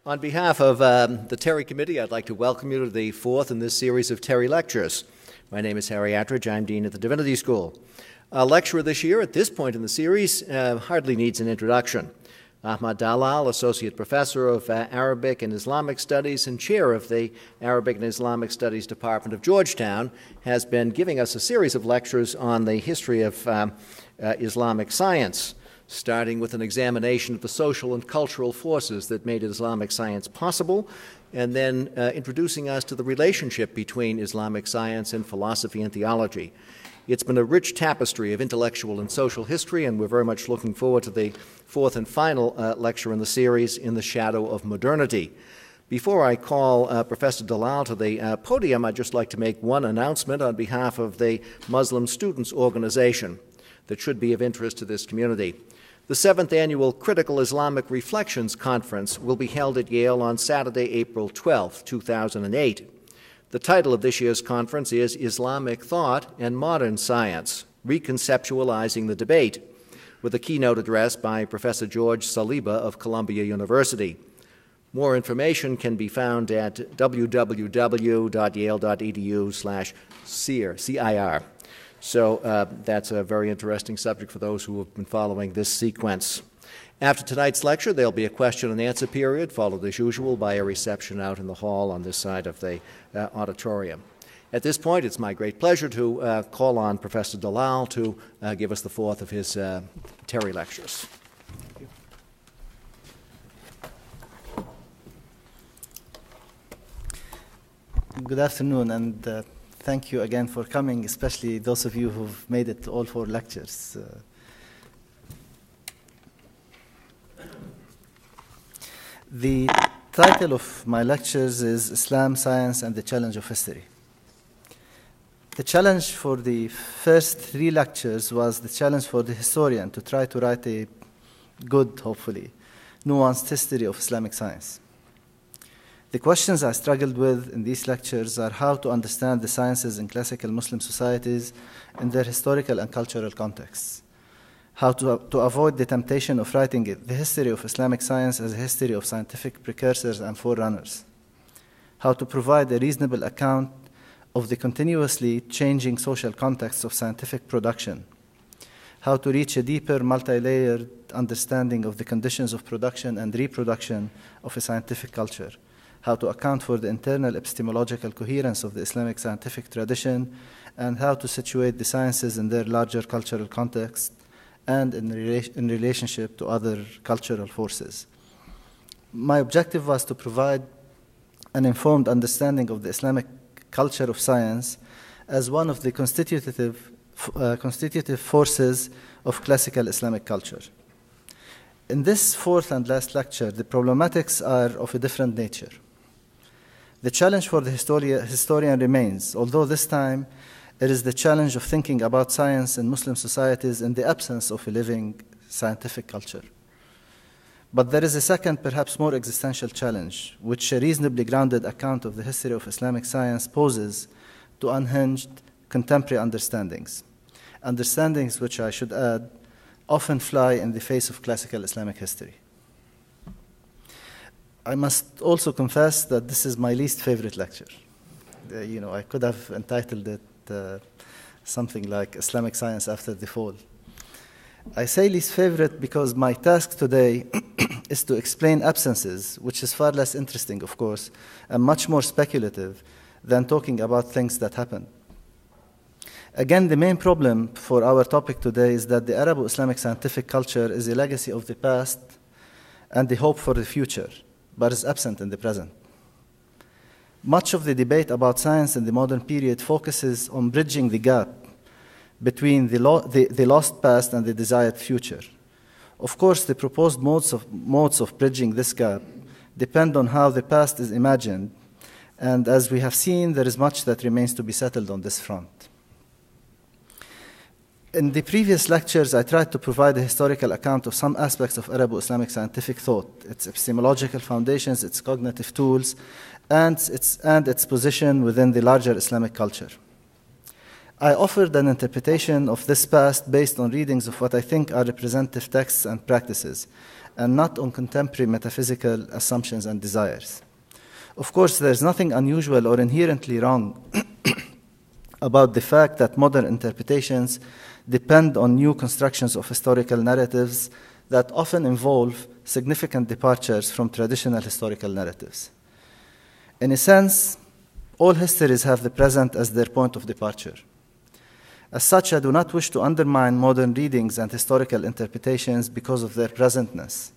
On behalf of the Terry Committee, I'd like to welcome you to the fourth in this series of Terry Lectures. My name is Harry Attridge. I'm Dean at the Divinity School. Our lecturer this year, at this point in the series, hardly needs an introduction. Ahmad Dallal, Associate Professor of Arabic and Islamic Studies and Chair of the Arabic and Islamic Studies Department of Georgetown, has been giving us a series of lectures on the history of Islamic science, starting with an examination of the social and cultural forces that made Islamic science possible, and then introducing us to the relationship between Islamic science and philosophy and theology. It's been a rich tapestry of intellectual and social history, and we're very much looking forward to the fourth and final lecture in the series, In the Shadow of Modernity. Before I call Professor Dallal to the podium, I'd just like to make one announcement on behalf of the Muslim Students Organization that should be of interest to this community. The 7th Annual Critical Islamic Reflections Conference will be held at Yale on Saturday, April 12, 2008. The title of this year's conference is Islamic Thought and Modern Science, Reconceptualizing the Debate, with a keynote address by Professor George Saliba of Columbia University. More information can be found at www.yale.edu/CIR. So that's a very interesting subject for those who have been following this sequence. After tonight's lecture, there'll be a question and answer period, followed as usual by a reception out in the hall on this side of the auditorium. At this point, it's my great pleasure to call on Professor Dallal to give us the fourth of his Terry lectures. Good afternoon, and thank you again for coming, especially those of you who've made it to all 4 lectures. The title of my lectures is Islam, Science, and the Challenge of History. The challenge for the first 3 lectures was the challenge for the historian to try to write a good, hopefully, nuanced history of Islamic science. The questions I struggled with in these lectures are how to understand the sciences in classical Muslim societies in their historical and cultural contexts, how to avoid the temptation of writing the history of Islamic science as a history of scientific precursors and forerunners, how to provide a reasonable account of the continuously changing social context of scientific production, how to reach a deeper, multi-layered understanding of the conditions of production and reproduction of a scientific culture, how to account for the internal epistemological coherence of the Islamic scientific tradition, and how to situate the sciences in their larger cultural context and in relationship to other cultural forces. My objective was to provide an informed understanding of the Islamic culture of science as one of the constitutive forces of classical Islamic culture. In this fourth and last lecture, the problematics are of a different nature. The challenge for the historian remains, although this time it is the challenge of thinking about science in Muslim societies in the absence of a living scientific culture. But there is a second, perhaps more existential challenge, which a reasonably grounded account of the history of Islamic science poses to unhinged contemporary understandings which, I should add, often fly in the face of classical Islamic history. I must also confess that this is my least favorite lecture. I could have entitled it something like Islamic Science After the Fall. I say least favorite because my task today is to explain absences, which is far less interesting, of course, and much more speculative than talking about things that happened. Again, the main problem for our topic today is that the Arabo-Islamic scientific culture is a legacy of the past and the hope for the future, but is absent in the present. Much of the debate about science in the modern period focuses on bridging the gap between the lost past and the desired future. Of course, the proposed modes of bridging this gap depend on how the past is imagined, and as we have seen, there is much that remains to be settled on this front. In the previous lectures, I tried to provide a historical account of some aspects of Arabo-Islamic scientific thought, its epistemological foundations, its cognitive tools, and its position within the larger Islamic culture. I offered an interpretation of this past based on readings of what I think are representative texts and practices, and not on contemporary metaphysical assumptions and desires. Of course, there's nothing unusual or inherently wrong about the fact that modern interpretations depend on new constructions of historical narratives that often involve significant departures from traditional historical narratives. In a sense, all histories have the present as their point of departure. As such, I do not wish to undermine modern readings and historical interpretations because of their presentness.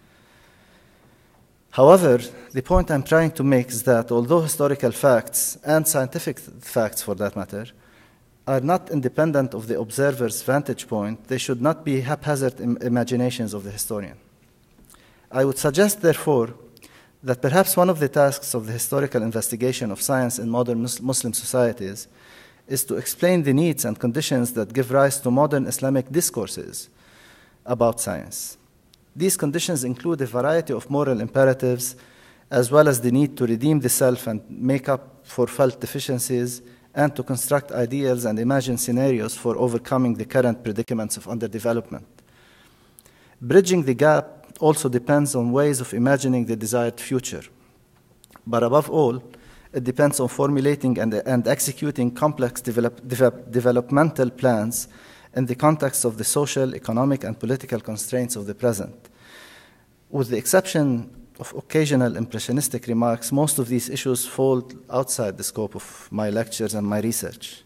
However, the point I'm trying to make is that although historical facts, and scientific facts for that matter, are not independent of the observer's vantage point, they should not be haphazard imaginations of the historian. I would suggest, therefore, that perhaps one of the tasks of the historical investigation of science in modern Muslim societies is to explain the needs and conditions that give rise to modern Islamic discourses about science. These conditions include a variety of moral imperatives, as well as the need to redeem the self and make up for felt deficiencies, and to construct ideals and imagine scenarios for overcoming the current predicaments of underdevelopment. Bridging the gap also depends on ways of imagining the desired future. But above all, it depends on formulating and executing complex developmental plans in the context of the social, economic, and political constraints of the present. With the exception of occasional impressionistic remarks, most of these issues fall outside the scope of my lectures and my research.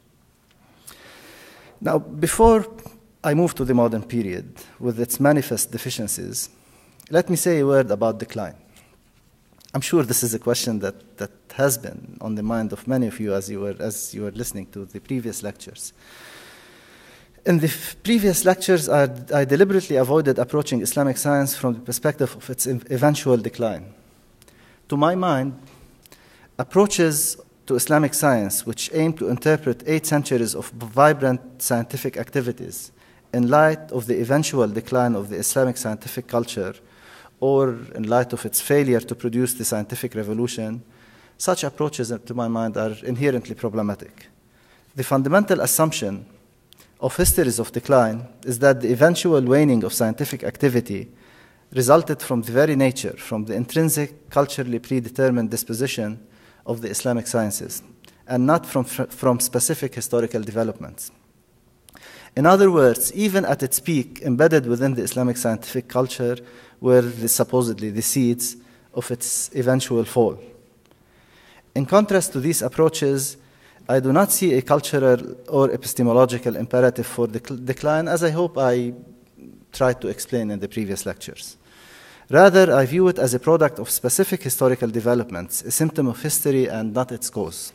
Now, before I move to the modern period with its manifest deficiencies, let me say a word about decline. I'm sure this is a question that has been on the mind of many of you as you were listening to the previous lectures. In the previous lectures, I deliberately avoided approaching Islamic science from the perspective of its eventual decline. To my mind, approaches to Islamic science which aim to interpret 8 centuries of vibrant scientific activities in light of the eventual decline of the Islamic scientific culture, or in light of its failure to produce the scientific revolution, such approaches, to my mind, are inherently problematic. The fundamental assumption of histories of decline is that the eventual waning of scientific activity resulted from the very nature, from the intrinsic, culturally predetermined disposition of the Islamic sciences, and not from specific historical developments. In other words, even at its peak, embedded within the Islamic scientific culture were supposedly the seeds of its eventual fall. In contrast to these approaches, I do not see a cultural or epistemological imperative for decline, as I hope I tried to explain in the previous lectures. Rather, I view it as a product of specific historical developments, a symptom of history and not its cause.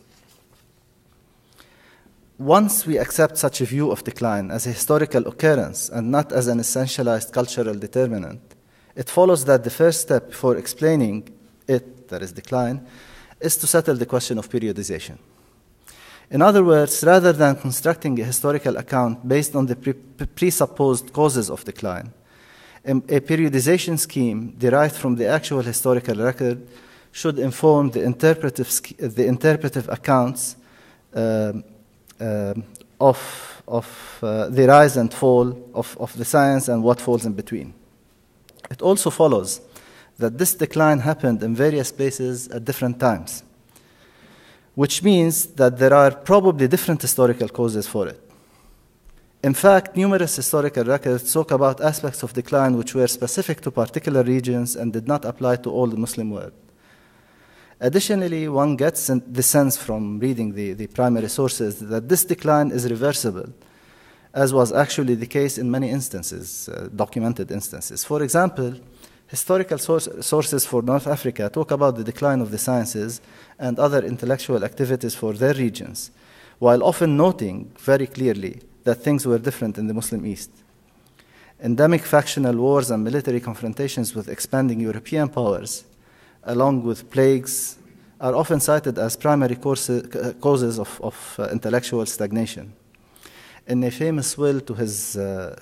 Once we accept such a view of decline as a historical occurrence and not as an essentialized cultural determinant, it follows that the first step for explaining it, that is decline, is to settle the question of periodization. In other words, rather than constructing a historical account based on the presupposed causes of decline, a periodization scheme derived from the actual historical record should inform the interpretive accounts of the rise and fall of the science and what falls in between. It also follows that this decline happened in various places at different times, which means that there are probably different historical causes for it. In fact, numerous historical records talk about aspects of decline which were specific to particular regions and did not apply to all the Muslim world. Additionally, one gets the sense from reading the primary sources that this decline is reversible, as was actually the case in many instances, documented instances. For example, historical sources for North Africa talk about the decline of the sciences and other intellectual activities for their regions, while often noting very clearly that things were different in the Muslim East. Endemic factional wars and military confrontations with expanding European powers, along with plagues, are often cited as primary causes of intellectual stagnation. In a famous will to his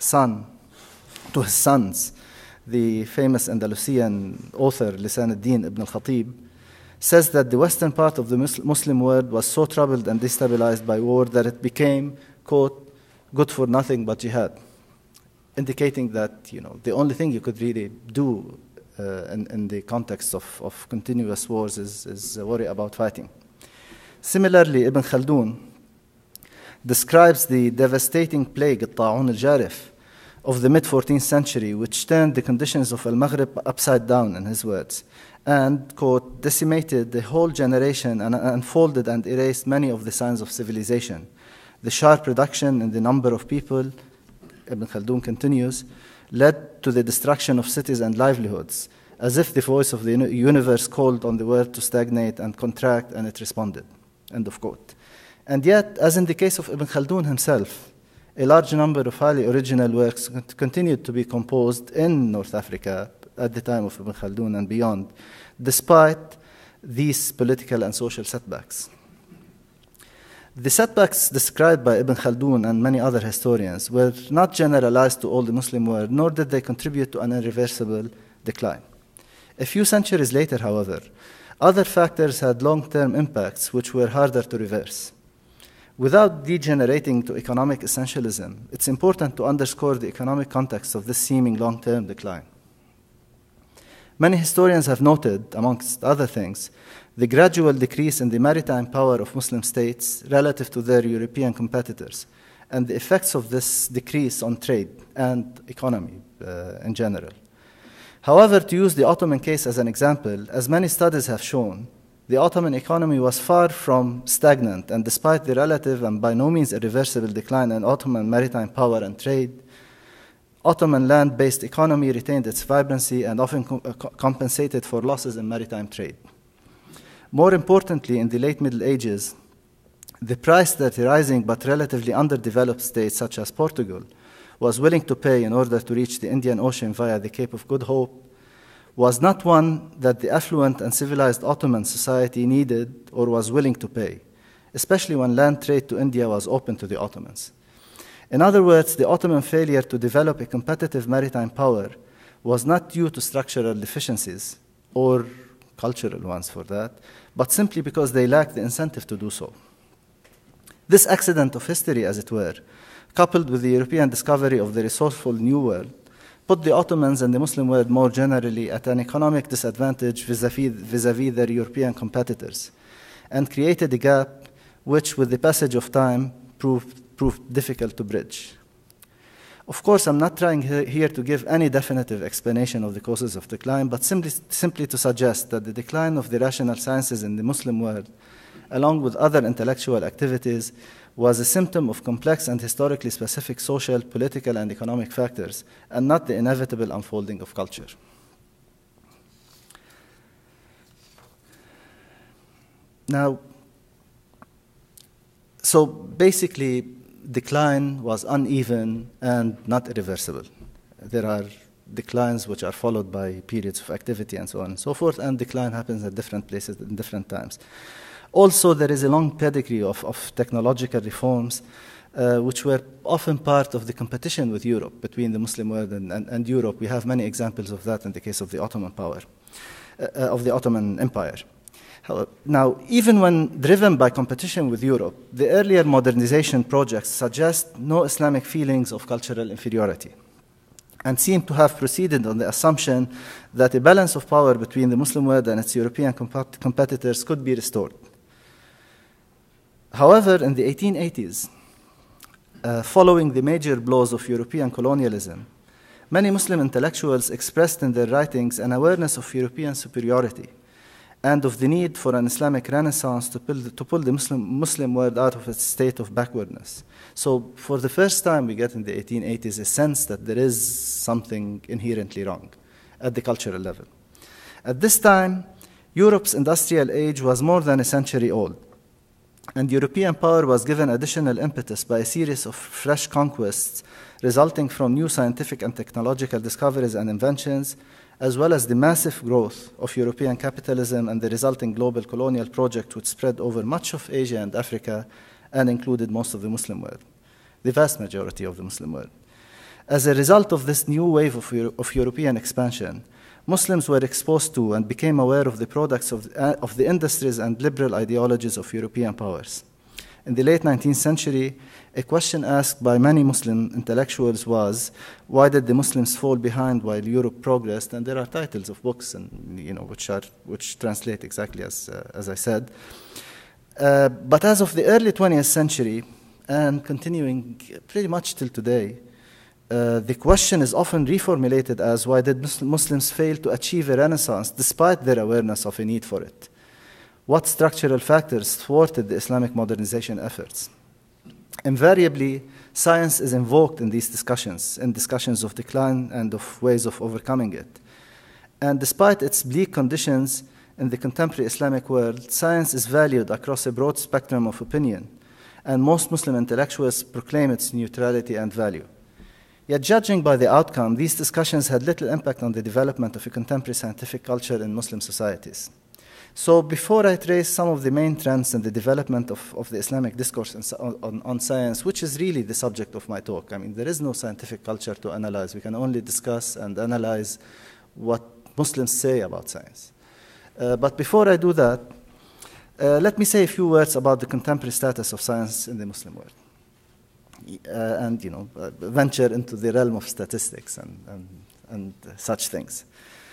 sons, the famous Andalusian author Lisan al-Din ibn al-Khatib says that the western part of the Muslim world was so troubled and destabilized by war that it became quote, good for nothing but jihad, indicating that the only thing you could really do in the context of continuous wars is worry about fighting. Similarly, Ibn Khaldun describes the devastating plague, الطاعون الجارف, of the mid-14th century, which turned the conditions of Al-Maghrib upside down, in his words, and, quote, decimated the whole generation and unfolded and erased many of the signs of civilization. The sharp reduction in the number of people, Ibn Khaldun continues, led to the destruction of cities and livelihoods, as if the voice of the universe called on the world to stagnate and contract, and it responded, end of quote. And yet, as in the case of Ibn Khaldun himself, a large number of highly original works continued to be composed in North Africa at the time of Ibn Khaldun and beyond, despite these political and social setbacks. The setbacks described by Ibn Khaldun and many other historians were not generalized to all the Muslim world, nor did they contribute to an irreversible decline. A few centuries later, however, other factors had long-term impacts which were harder to reverse. Without degenerating to economic essentialism, it's important to underscore the economic context of this seeming long-term decline. Many historians have noted, amongst other things, the gradual decrease in the maritime power of Muslim states relative to their European competitors, and the effects of this decrease on trade and economy in general. However, to use the Ottoman case as an example, as many studies have shown, the Ottoman economy was far from stagnant, and despite the relative and by no means irreversible decline in Ottoman maritime power and trade, Ottoman land-based economy retained its vibrancy and often compensated for losses in maritime trade. More importantly, in the late Middle Ages, the price that a rising but relatively underdeveloped state such as Portugal was willing to pay in order to reach the Indian Ocean via the Cape of Good Hope was not one that the affluent and civilized Ottoman society needed or was willing to pay, especially when land trade to India was open to the Ottomans. In other words, the Ottoman failure to develop a competitive maritime power was not due to structural deficiencies, or cultural ones for that, but simply because they lacked the incentive to do so. This accident of history, as it were, coupled with the European discovery of the resourceful New World, put the Ottomans and the Muslim world more generally at an economic disadvantage vis-à-vis their European competitors, and created a gap which, with the passage of time, proved difficult to bridge. Of course, I'm not trying here to give any definitive explanation of the causes of decline, but simply to suggest that the decline of the rational sciences in the Muslim world, along with other intellectual activities, was a symptom of complex and historically specific social, political, and economic factors, and not the inevitable unfolding of culture. Now, so basically, decline was uneven and not irreversible. There are declines which are followed by periods of activity and so on and so forth, and decline happens at different places in different times. Also, there is a long pedigree of technological reforms which were often part of the competition with Europe, between the Muslim world and Europe. We have many examples of that in the case of the Ottoman power, of the Ottoman Empire. Now, even when driven by competition with Europe, the earlier modernization projects suggest no Islamic feelings of cultural inferiority, and seem to have proceeded on the assumption that a balance of power between the Muslim world and its European competitors could be restored. However, in the 1880s, following the major blows of European colonialism, many Muslim intellectuals expressed in their writings an awareness of European superiority and of the need for an Islamic renaissance to pull the Muslim world out of its state of backwardness. So for the first time, we get in the 1880s a sense that there is something inherently wrong at the cultural level. At this time, Europe's industrial age was more than a century old, and European power was given additional impetus by a series of fresh conquests resulting from new scientific and technological discoveries and inventions, as well as the massive growth of European capitalism and the resulting global colonial project which spread over much of Asia and Africa and included most of the Muslim world, the vast majority of the Muslim world. As a result of this new wave of European expansion, Muslims were exposed to and became aware of the products of the industries and liberal ideologies of European powers. In the late 19th century, a question asked by many Muslim intellectuals was, why did the Muslims fall behind while Europe progressed? And there are titles of books, and which translate exactly as I said. But as of the early 20th century, and continuing pretty much till today, the question is often reformulated as, why did Muslims fail to achieve a renaissance despite their awareness of a need for it? What structural factors thwarted the Islamic modernization efforts? Invariably, science is invoked in these discussions, in discussions of decline and of ways of overcoming it. And despite its bleak conditions in the contemporary Islamic world, science is valued across a broad spectrum of opinion, and most Muslim intellectuals proclaim its neutrality and value. Yet, judging by the outcome, these discussions had little impact on the development of a contemporary scientific culture in Muslim societies. So before I trace some of the main trends in the development of the Islamic discourse on science, which is really the subject of my talk, I mean, there is no scientific culture to analyze. We can only discuss and analyze what Muslims say about science. But before I do that, let me say a few words about the contemporary status of science in the Muslim world. And venture into the realm of statistics and such things.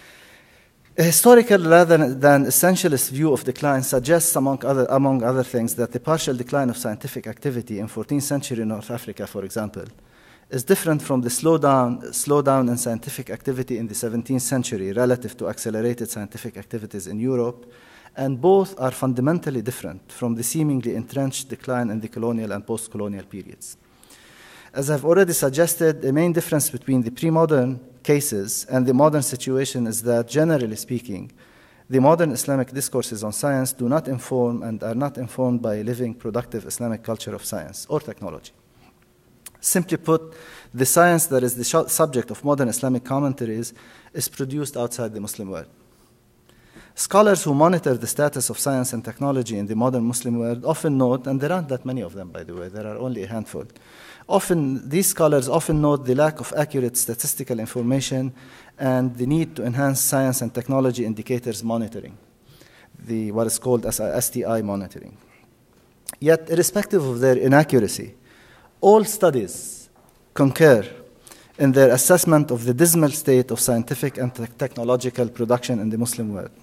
A historical rather than essentialist view of decline suggests, among other things, that the partial decline of scientific activity in 14th century North Africa, for example, is different from the slowdown in scientific activity in the 17th century relative to accelerated scientific activities in Europe, and both are fundamentally different from the seemingly entrenched decline in the colonial and post-colonial periods. As I've already suggested, the main difference between the pre-modern cases and the modern situation is that, generally speaking, the modern Islamic discourses on science do not inform and are not informed by a living, productive Islamic culture of science or technology. Simply put, the science that is the subject of modern Islamic commentaries is produced outside the Muslim world. Scholars who monitor the status of science and technology in the modern Muslim world often note, and there aren't that many of them, by the way, there are only a handful. These scholars often note the lack of accurate statistical information and the need to enhance science and technology indicators monitoring, what is called as STI monitoring. Yet, irrespective of their inaccuracy, all studies concur in their assessment of the dismal state of scientific and technological production in the Muslim world.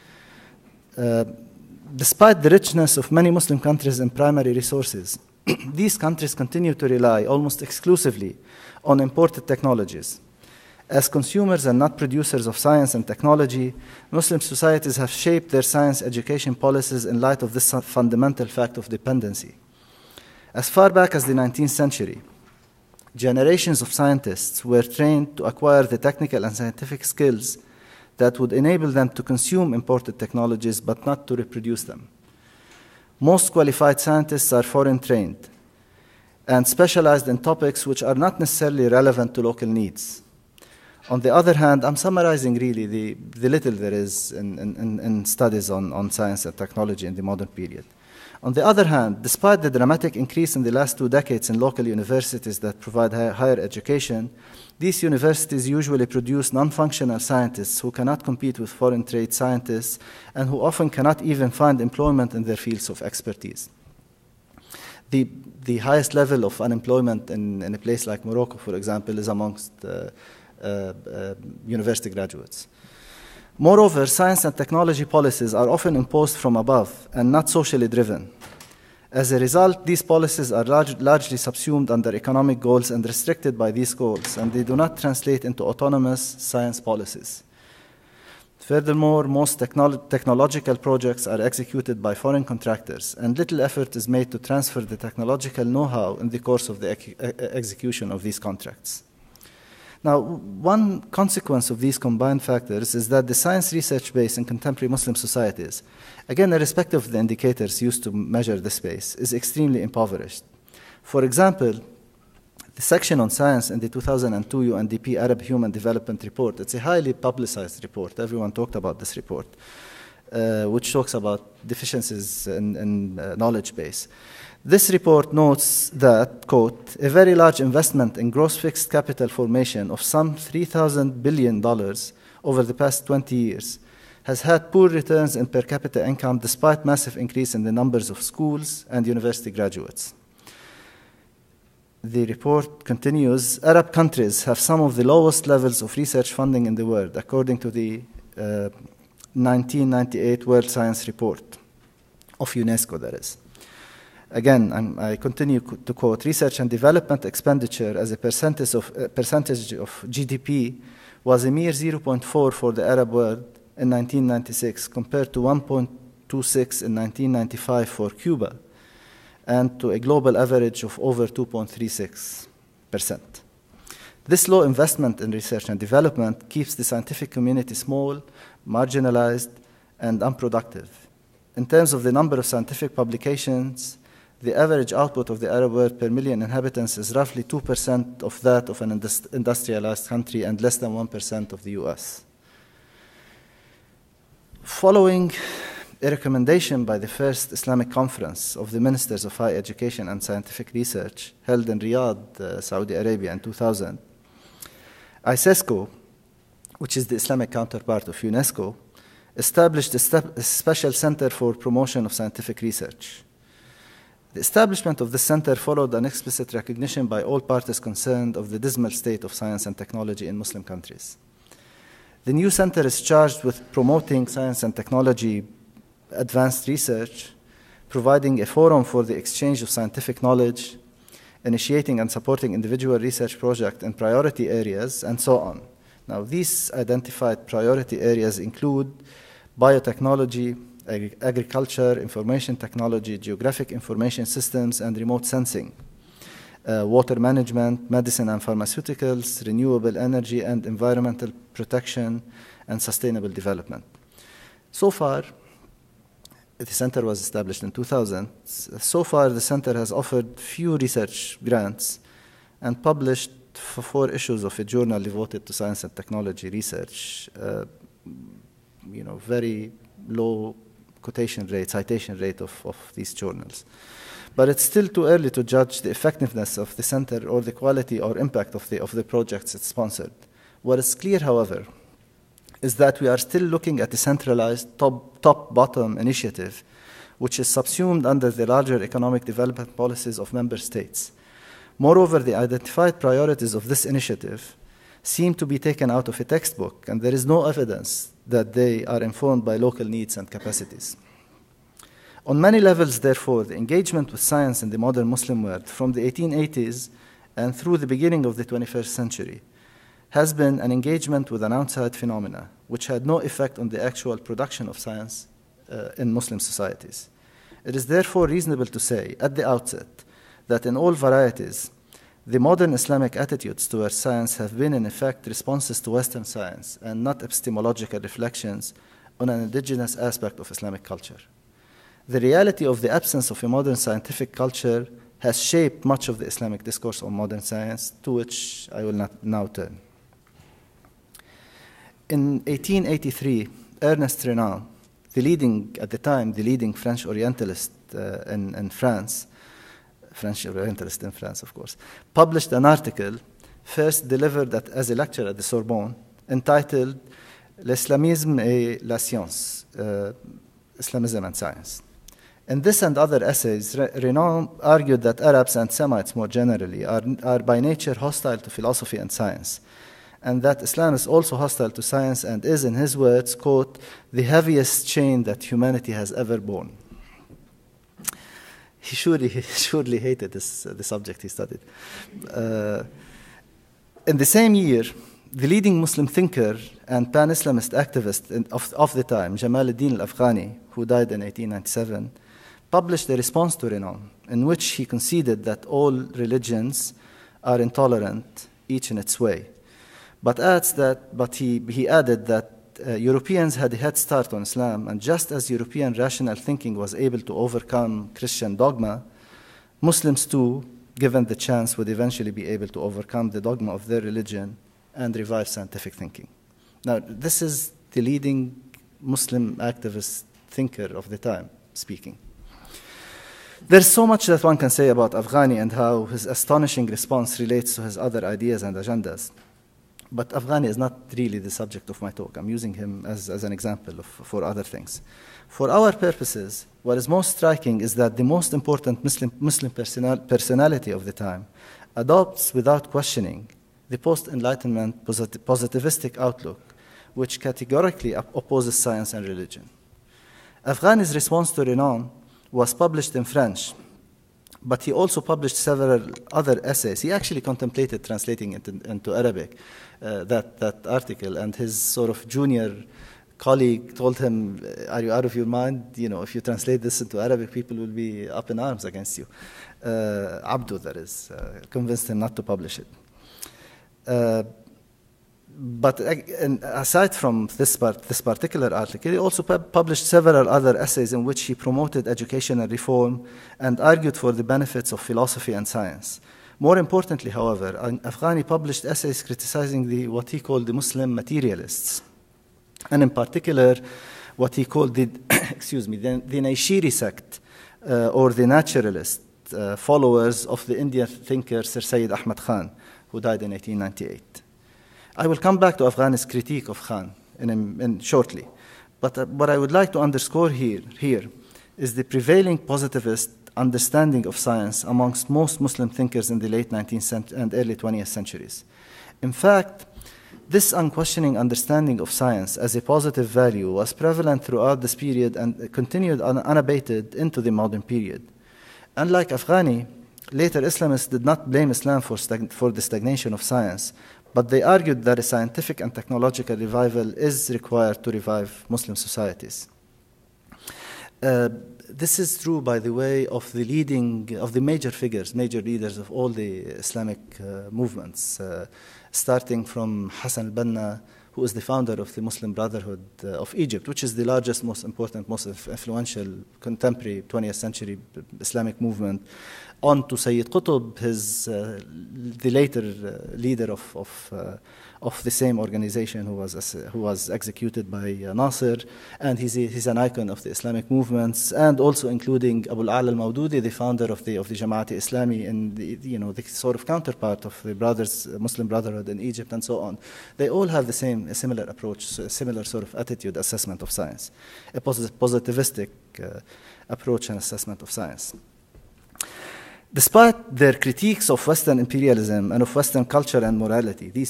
Despite the richness of many Muslim countries in primary resources, these countries continue to rely almost exclusively on imported technologies. As consumers and not producers of science and technology, Muslim societies have shaped their science education policies in light of this fundamental fact of dependency. As far back as the 19th century, generations of scientists were trained to acquire the technical and scientific skills that would enable them to consume imported technologies but not to reproduce them. Most qualified scientists are foreign trained and specialized in topics which are not necessarily relevant to local needs. On the other hand, I'm summarizing really the little there is in studies on science and technology in the modern period. On the other hand, despite the dramatic increase in the last 2 decades in local universities that provide higher education, these universities usually produce non-functional scientists who cannot compete with foreign trained scientists and who often cannot even find employment in their fields of expertise. The highest level of unemployment in a place like Morocco, for example, is amongst university graduates. Moreover, science and technology policies are often imposed from above and not socially driven. As a result, these policies are largely subsumed under economic goals and restricted by these goals, and they do not translate into autonomous science policies. Furthermore, most technological projects are executed by foreign contractors, and little effort is made to transfer the technological know-how in the course of the execution of these contracts. Now, one consequence of these combined factors is that the science research base in contemporary Muslim societies, again, irrespective of the indicators used to measure this base, is extremely impoverished. For example, the section on science in the 2002 UNDP Arab Human Development Report, it's a highly publicized report. Everyone talked about this report, which talks about deficiencies in knowledge base. This report notes that, quote, a very large investment in gross fixed capital formation of some $3,000 billion over the past 20 years has had poor returns in per capita income despite massive increase in the numbers of schools and university graduates. The report continues, Arab countries have some of the lowest levels of research funding in the world, according to the 1998 World Science Report of UNESCO, that is. Again, I continue to quote, research and development expenditure as a percentage of GDP was a mere 0.4 for the Arab world in 1996 compared to 1.26 in 1995 for Cuba and to a global average of over 2.36%. This low investment in research and development keeps the scientific community small, marginalized, and unproductive. In terms of the number of scientific publications, the average output of the Arab world per million inhabitants is roughly 2% of that of an industrialized country and less than 1% of the US. Following a recommendation by the first Islamic Conference of the Ministers of Higher Education and Scientific Research held in Riyadh, Saudi Arabia in 2000, ISESCO, which is the Islamic counterpart of UNESCO, established a special center for promotion of scientific research. The establishment of this center followed an explicit recognition by all parties concerned of the dismal state of science and technology in Muslim countries. The new center is charged with promoting science and technology advanced research, providing a forum for the exchange of scientific knowledge, initiating and supporting individual research projects in priority areas, and so on. Now, these identified priority areas include biotechnology, agriculture, information technology, geographic information systems, and remote sensing, water management, medicine and pharmaceuticals, renewable energy and environmental protection, and sustainable development. So far, the center was established in 2000. So far, the center has offered few research grants and published 4 issues of a journal devoted to science and technology research. Very low citation rate of these journals. But it's still too early to judge the effectiveness of the center or the quality or impact of the projects it's sponsored. What is clear, however, is that we are still looking at a centralized top-bottom initiative, which is subsumed under the larger economic development policies of member states. Moreover, the identified priorities of this initiative seem to be taken out of a textbook, and there is no evidence that they are informed by local needs and capacities. On many levels, therefore, the engagement with science in the modern Muslim world from the 1880s and through the beginning of the 21st century has been an engagement with an outside phenomena which had no effect on the actual production of science in Muslim societies. It is therefore reasonable to say at the outset that in all varieties, the modern Islamic attitudes towards science have been in effect responses to Western science and not epistemological reflections on an indigenous aspect of Islamic culture. The reality of the absence of a modern scientific culture has shaped much of the Islamic discourse on modern science, to which I will now turn. In 1883, Ernest Renan, at the time, the leading French Orientalist in France, French Orientalist in France, of course, published an article first delivered as a lecture at the Sorbonne entitled L'Islamisme et la Science, Islamism and Science. In this and other essays, Renan argued that Arabs and Semites more generally are by nature hostile to philosophy and science, and that Islam is also hostile to science and is, in his words, quote, the heaviest chain that humanity has ever borne. He surely hated the subject he studied. In the same year, the leading Muslim thinker and pan-Islamist activist of the time, Jamal ad-Din al-Afghani, who died in 1897, published a response to Renan, in which he conceded that all religions are intolerant, each in its way. But he added that Europeans had a head start on Islam, and just as European rational thinking was able to overcome Christian dogma, Muslims too, given the chance, would eventually be able to overcome the dogma of their religion and revive scientific thinking. Now, this is the leading Muslim activist thinker of the time speaking. There's so much that one can say about Afghani and how his astonishing response relates to his other ideas and agendas. But Afghani is not really the subject of my talk. I'm using him as an example for other things. For our purposes, what is most striking is that the most important Muslim personality of the time adopts without questioning the post-Enlightenment positivistic outlook, which categorically opposes science and religion. Afghani's response to Renan was published in French, but he also published several other essays. He actually contemplated translating it into Arabic, that article, and his sort of junior colleague told him, "Are you out of your mind? You know, if you translate this into Arabic, people will be up in arms against you." Abdu, that is, convinced him not to publish it. But aside from this particular article, he also published several other essays in which he promoted educational reform and argued for the benefits of philosophy and science. More importantly, however, Afghani published essays criticizing what he called the Muslim materialists, and in particular, what he called the Naishiri sect, or the naturalist followers of the Indian thinker Sir Syed Ahmad Khan, who died in 1898. I will come back to Afghani's critique of Khan shortly, but what I would like to underscore here is the prevailing positivist understanding of science amongst most Muslim thinkers in the late 19th and early 20th centuries. In fact, this unquestioning understanding of science as a positive value was prevalent throughout this period and continued unabated into the modern period. Unlike Afghani, later Islamists did not blame Islam for the stagnation of science, but they argued that a scientific and technological revival is required to revive Muslim societies. This is true, by the way, of the major leaders of all the Islamic movements, starting from Hassan al-Banna, who is the founder of the Muslim Brotherhood of Egypt, which is the largest, most important, most influential contemporary 20th century Islamic movement, on to Sayyid Qutb, the later leader of the same organization who was executed by Nasser, and he's an icon of the Islamic movements, and also including Abu al-Ala al-Mawdudi, the founder of the Jamaat-e-Islami, and the sort of counterpart of the Muslim Brotherhood in Egypt, and so on. They all have a similar approach, a similar sort of attitude, assessment of science, a positivistic approach and assessment of science. Despite their critiques of Western imperialism and of Western culture and morality, these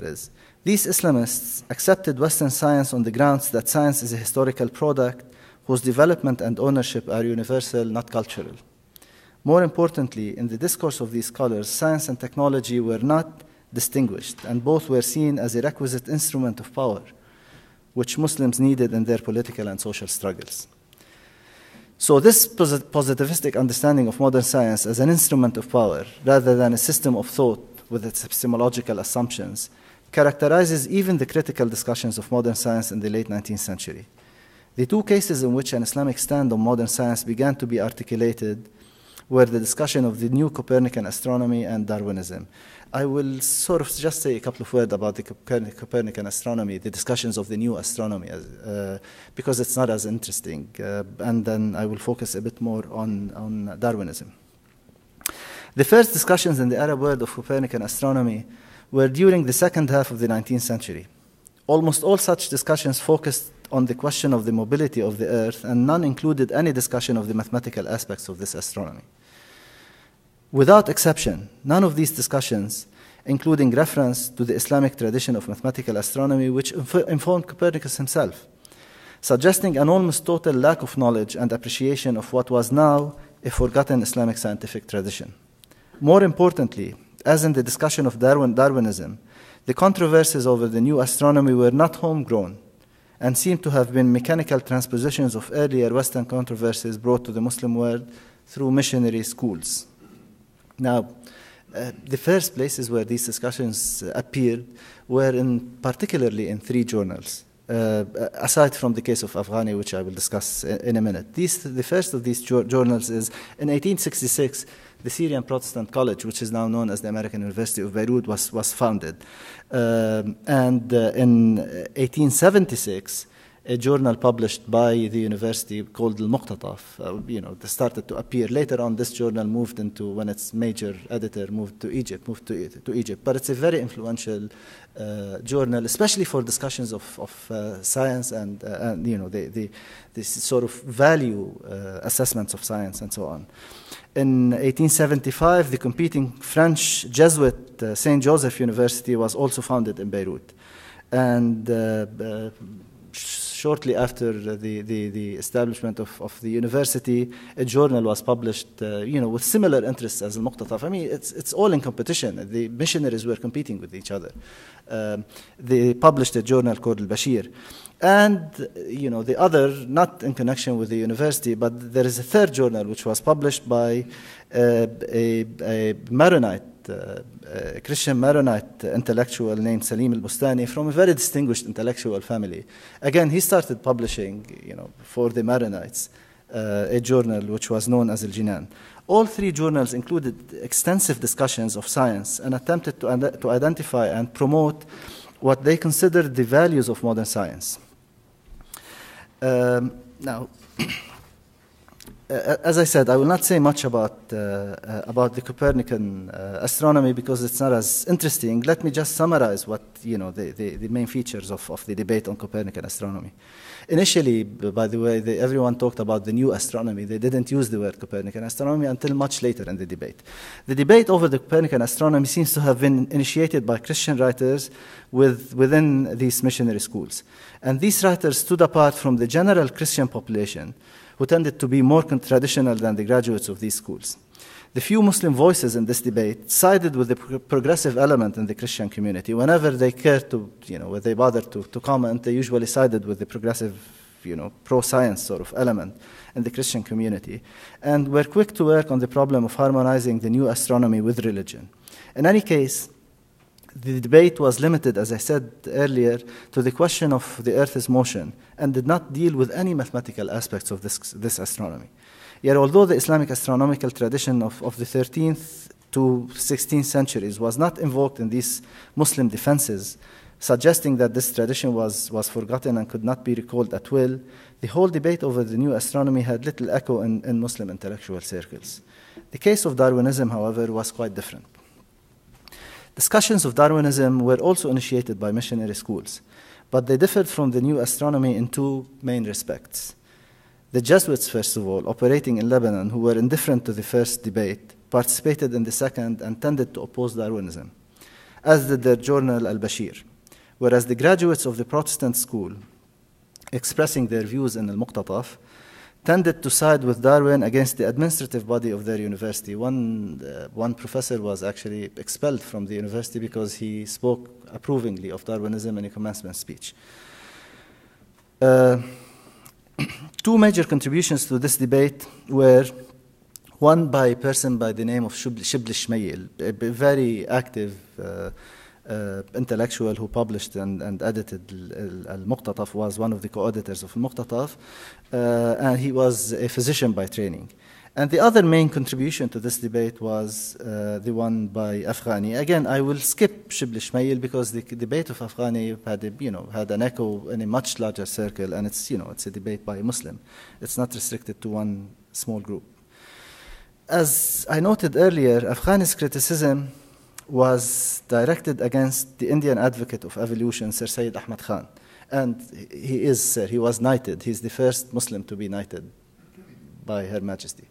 Islamists accepted Western science on the grounds that science is a historical product whose development and ownership are universal, not cultural. More importantly, in the discourse of these scholars, science and technology were not distinguished, and both were seen as a requisite instrument of power, which Muslims needed in their political and social struggles. So this positivistic understanding of modern science as an instrument of power, rather than a system of thought with its epistemological assumptions, characterizes even the critical discussions of modern science in the late 19th century. The two cases in which an Islamic stand on modern science began to be articulated were the discussion of the new Copernican astronomy and Darwinism. I will sort of just say a couple of words about the Copernican astronomy, the discussions of the new astronomy, because it's not as interesting, and then I will focus a bit more on Darwinism. The first discussions in the Arab world of Copernican astronomy were during the second half of the 19th century. Almost all such discussions focused on the question of the mobility of the Earth, and none included any discussion of the mathematical aspects of this astronomy. Without exception, none of these discussions, including reference to the Islamic tradition of mathematical astronomy, which informed Copernicus himself, suggesting an almost total lack of knowledge and appreciation of what was now a forgotten Islamic scientific tradition. More importantly, as in the discussion of Darwinism, the controversies over the new astronomy were not homegrown and seemed to have been mechanical transpositions of earlier Western controversies brought to the Muslim world through missionary schools. Now, the first places where these discussions appeared were particularly in three journals, aside from the case of Afghani, which I will discuss in a minute. The first of these journals is in 1866, the Syrian Protestant College, which is now known as the American University of Beirut, was founded. And in 1876, a journal published by the university called Al-Muqtataf. They started to appear. Later on, this journal moved into, when its major editor moved to Egypt. But it's a very influential journal, especially for discussions of science and the sort of value assessments of science and so on. In 1875, the competing French Jesuit St. Joseph University was also founded in Beirut. And shortly after the establishment of the university, a journal was published, with similar interests as Al-Muqtataf. I mean, it's all in competition. The missionaries were competing with each other. They published a journal called Al-Bashir. And, the other, not in connection with the university, but there is a third journal which was published by a Maronite, a Christian Maronite intellectual named Salim al-Bustani from a very distinguished intellectual family. Again, he started publishing, for the Maronites, a journal which was known as Al-Jinan. All three journals included extensive discussions of science and attempted to identify and promote what they considered the values of modern science. Now, as I said, I will not say much about the Copernican astronomy because it's not as interesting. Let me just summarize what the main features of the debate on Copernican astronomy. Initially, by the way, everyone talked about the new astronomy. They didn't use the word Copernican astronomy until much later in the debate. The debate over the Copernican astronomy seems to have been initiated by Christian writers within these missionary schools. And these writers stood apart from the general Christian population, who tended to be more traditional than the graduates of these schools. The few Muslim voices in this debate sided with the progressive element in the Christian community. Whenever they cared to, when they bothered to comment, they usually sided with the progressive, pro-science sort of element in the Christian community, and were quick to work on the problem of harmonizing the new astronomy with religion. In any case, the debate was limited, as I said earlier, to the question of the Earth's motion and did not deal with any mathematical aspects of this astronomy. Yet, although the Islamic astronomical tradition of the 13th to 16th centuries was not invoked in these Muslim defenses, suggesting that this tradition was forgotten and could not be recalled at will, the whole debate over the new astronomy had little echo in Muslim intellectual circles. The case of Darwinism, however, was quite different. Discussions of Darwinism were also initiated by missionary schools, but they differed from the new astronomy in two main respects. The Jesuits, first of all, operating in Lebanon, who were indifferent to the first debate, participated in the second and tended to oppose Darwinism, as did their journal Al-Bashir, whereas the graduates of the Protestant school, expressing their views in Al-Muqtataf, tended to side with Darwin against the administrative body of their university. One professor was actually expelled from the university because he spoke approvingly of Darwinism in a commencement speech. Two major contributions to this debate were one by a person by the name of Shibli Shmayil, a very active intellectual who published and edited Al-Muqtataf, was one of the co-editors of Al-Muqtataf, and he was a physician by training. And the other main contribution to this debate was the one by Afghani. Again, I will skip Shibli Shmayil because the debate of Afghani had an echo in a much larger circle, and it's a debate by a Muslim. It's not restricted to one small group. As I noted earlier, Afghani's criticism was directed against the Indian advocate of evolution, Sir Syed Ahmad Khan. And he was knighted. He's the first Muslim to be knighted by Her Majesty.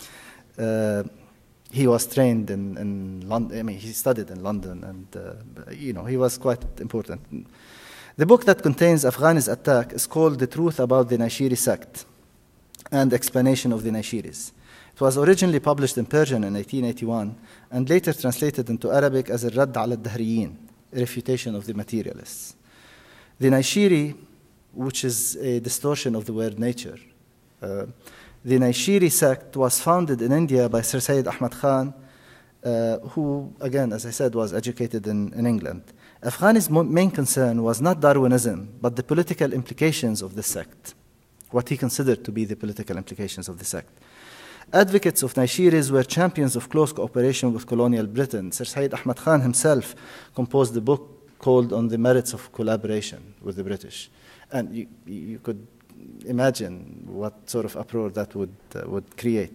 He was trained in London. I mean, he studied in London, and he was quite important. The book that contains Afghani's attack is called "The Truth About the Naishiri Sect and Explanation of the Naishiris." It was originally published in Persian in 1881 and later translated into Arabic as "Al-Radd ala al-Dahriyin," a refutation of the materialists. The Naishiri, which is a distortion of the word nature, the Naishiri sect was founded in India by Sir Syed Ahmad Khan, who, again, as I said, was educated in England. Afghani's main concern was not Darwinism, but the political implications of the sect, what he considered to be the political implications of the sect. Advocates of Naishiris were champions of close cooperation with colonial Britain. Sir Syed Ahmad Khan himself composed a book called "On the Merits of Collaboration with the British." And you could imagine what sort of uproar that would create.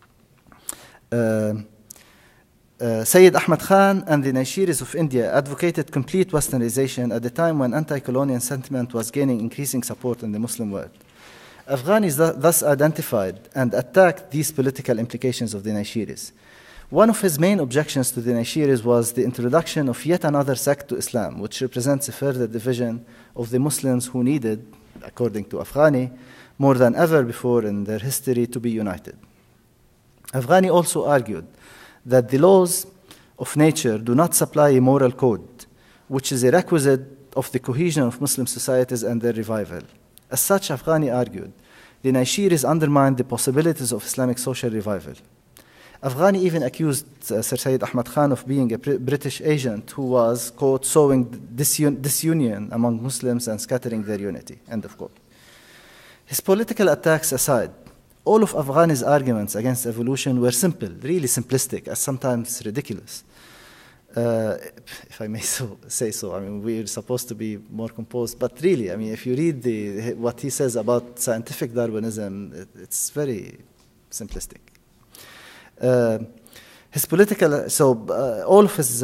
Sayyid Ahmad Khan and the Naishiris of India advocated complete westernization at the time when anti-colonial sentiment was gaining increasing support in the Muslim world. Afghanis thus identified and attacked these political implications of the Naishiris. One of his main objections to the Naishiris was the introduction of yet another sect to Islam, which represents a further division of the Muslims who needed, according to Afghani, more than ever before in their history to be united. Afghani also argued that the laws of nature do not supply a moral code, which is a requisite of the cohesion of Muslim societies and their revival. As such, Afghani argued, the Naishiris undermined the possibilities of Islamic social revival. Afghani even accused Sir Sayyid Ahmad Khan of being a British agent who was, quote, sowing disunion among Muslims and scattering their unity, end of quote. His political attacks aside, all of Afghani's arguments against evolution were simple, really simplistic, and sometimes ridiculous. If I may say so, I mean, we're supposed to be more composed, but really, I mean, if you read what he says about scientific Darwinism, it's very simplistic. His political, all of his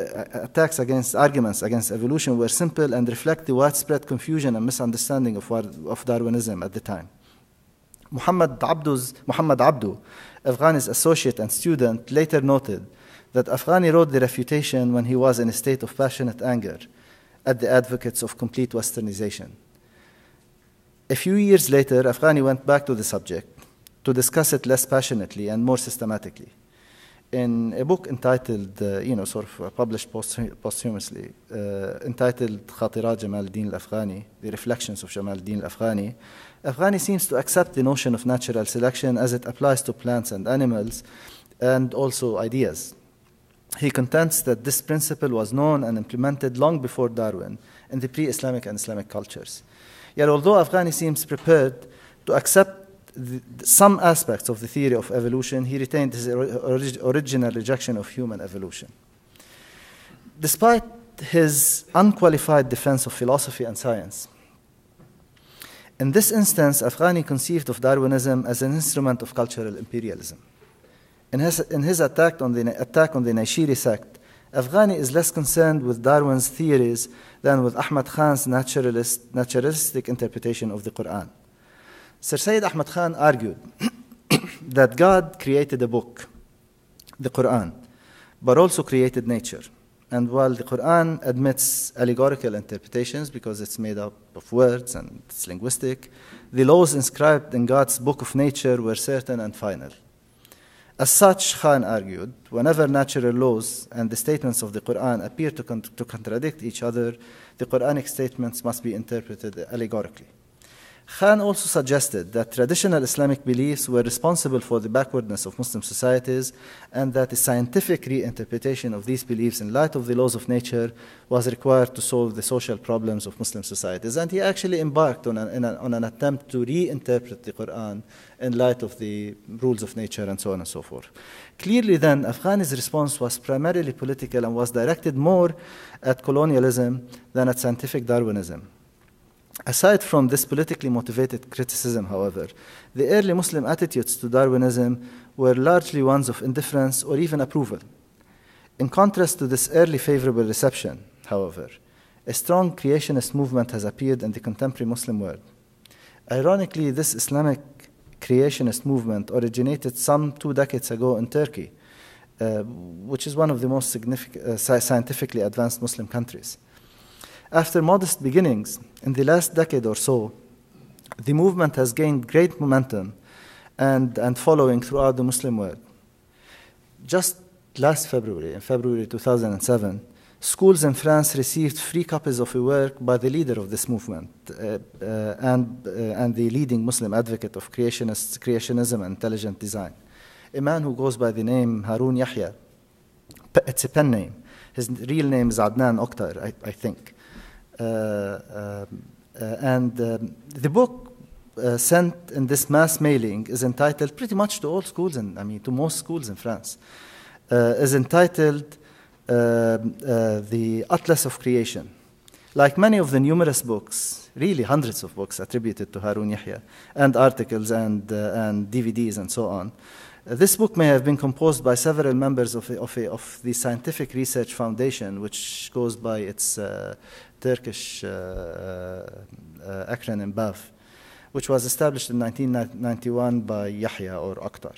arguments against evolution were simple and reflect the widespread confusion and misunderstanding of Darwinism at the time. Muhammad Abdu, Afghani's associate and student, later noted that Afghani wrote the refutation when he was in a state of passionate anger at the advocates of complete westernization. A few years later, Afghani went back to the subject to discuss it less passionately and more systematically. In a book entitled, published posthumously, entitled Khatirat Jamal al-Din al-Afghani, The Reflections of Jamal al-Din al-Afghani, Afghani seems to accept the notion of natural selection as it applies to plants and animals and also ideas. He contends that this principle was known and implemented long before Darwin in the pre-Islamic and Islamic cultures. Yet although Afghani seems prepared to accept some aspects of the theory of evolution, he retained his original rejection of human evolution. Despite his unqualified defense of philosophy and science, in this instance, Afghani conceived of Darwinism as an instrument of cultural imperialism. In his attack on the Naishiri sect, Afghani is less concerned with Darwin's theories than with Ahmad Khan's naturalistic interpretation of the Quran. Sir Sayyid Ahmad Khan argued that God created a book, the Quran, but also created nature. And while the Quran admits allegorical interpretations because it's made up of words and it's linguistic, the laws inscribed in God's book of nature were certain and final. As such, Khan argued, whenever natural laws and the statements of the Quran appear to contradict each other, the Quranic statements must be interpreted allegorically. Khan also suggested that traditional Islamic beliefs were responsible for the backwardness of Muslim societies and that a scientific reinterpretation of these beliefs in light of the laws of nature was required to solve the social problems of Muslim societies. And he actually embarked on an attempt to reinterpret the Quran in light of the rules of nature and so on and so forth. Clearly then, Afghani's response was primarily political and was directed more at colonialism than at scientific Darwinism. Aside from this politically motivated criticism, however, the early Muslim attitudes to Darwinism were largely ones of indifference or even approval. In contrast to this early favorable reception, however, a strong creationist movement has appeared in the contemporary Muslim world. Ironically, this Islamic creationist movement originated some 2 decades ago in Turkey, which is one of the most significant, scientifically advanced Muslim countries. After modest beginnings, in the last decade or so, the movement has gained great momentum and following throughout the Muslim world. Just last February, in February 2007, schools in France received free copies of a work by the leader of this movement and the leading Muslim advocate of creationism and intelligent design, a man who goes by the name Harun Yahya. It's a pen name. His real name is Adnan Oktar, I think. The book sent in this mass mailing is entitled, pretty much to all schools, to most schools in France, is entitled The Atlas of Creation. Like many of the numerous books, really hundreds of books attributed to Harun Yahya, and articles and DVDs and so on, this book may have been composed by several members of the Scientific Research Foundation, which goes by its Turkish acronym BAF, which was established in 1991 by Yahya or Akhtar.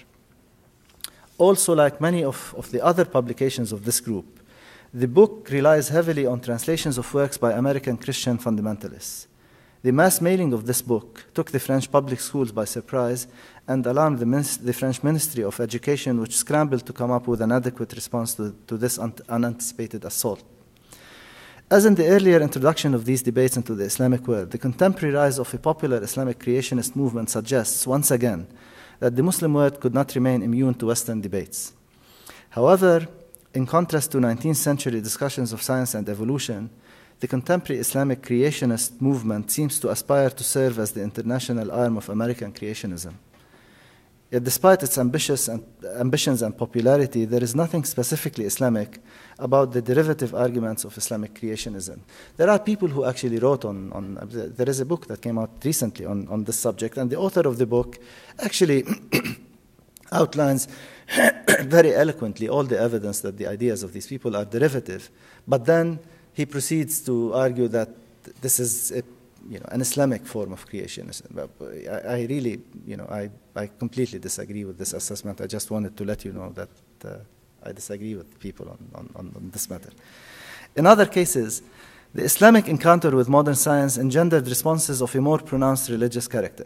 Also, like many of the other publications of this group, the book relies heavily on translations of works by American Christian fundamentalists. The mass mailing of this book took the French public schools by surprise and alarmed the French Ministry of Education, which scrambled to come up with an adequate response to this unanticipated assault. As in the earlier introduction of these debates into the Islamic world, the contemporary rise of a popular Islamic creationist movement suggests, once again, that the Muslim world could not remain immune to Western debates. However, in contrast to 19th century discussions of science and evolution, the contemporary Islamic creationist movement seems to aspire to serve as the international arm of American creationism. Yet despite its ambitions and popularity, there is nothing specifically Islamic about the derivative arguments of Islamic creationism. There are people who actually wrote there is a book that came out recently on this subject, and the author of the book actually outlines very eloquently all the evidence that the ideas of these people are derivative, but then he proceeds to argue that this is an Islamic form of creationism. I really, I completely disagree with this assessment. I just wanted to let you know that I disagree with people on this matter. In other cases, the Islamic encounter with modern science engendered responses of a more pronounced religious character.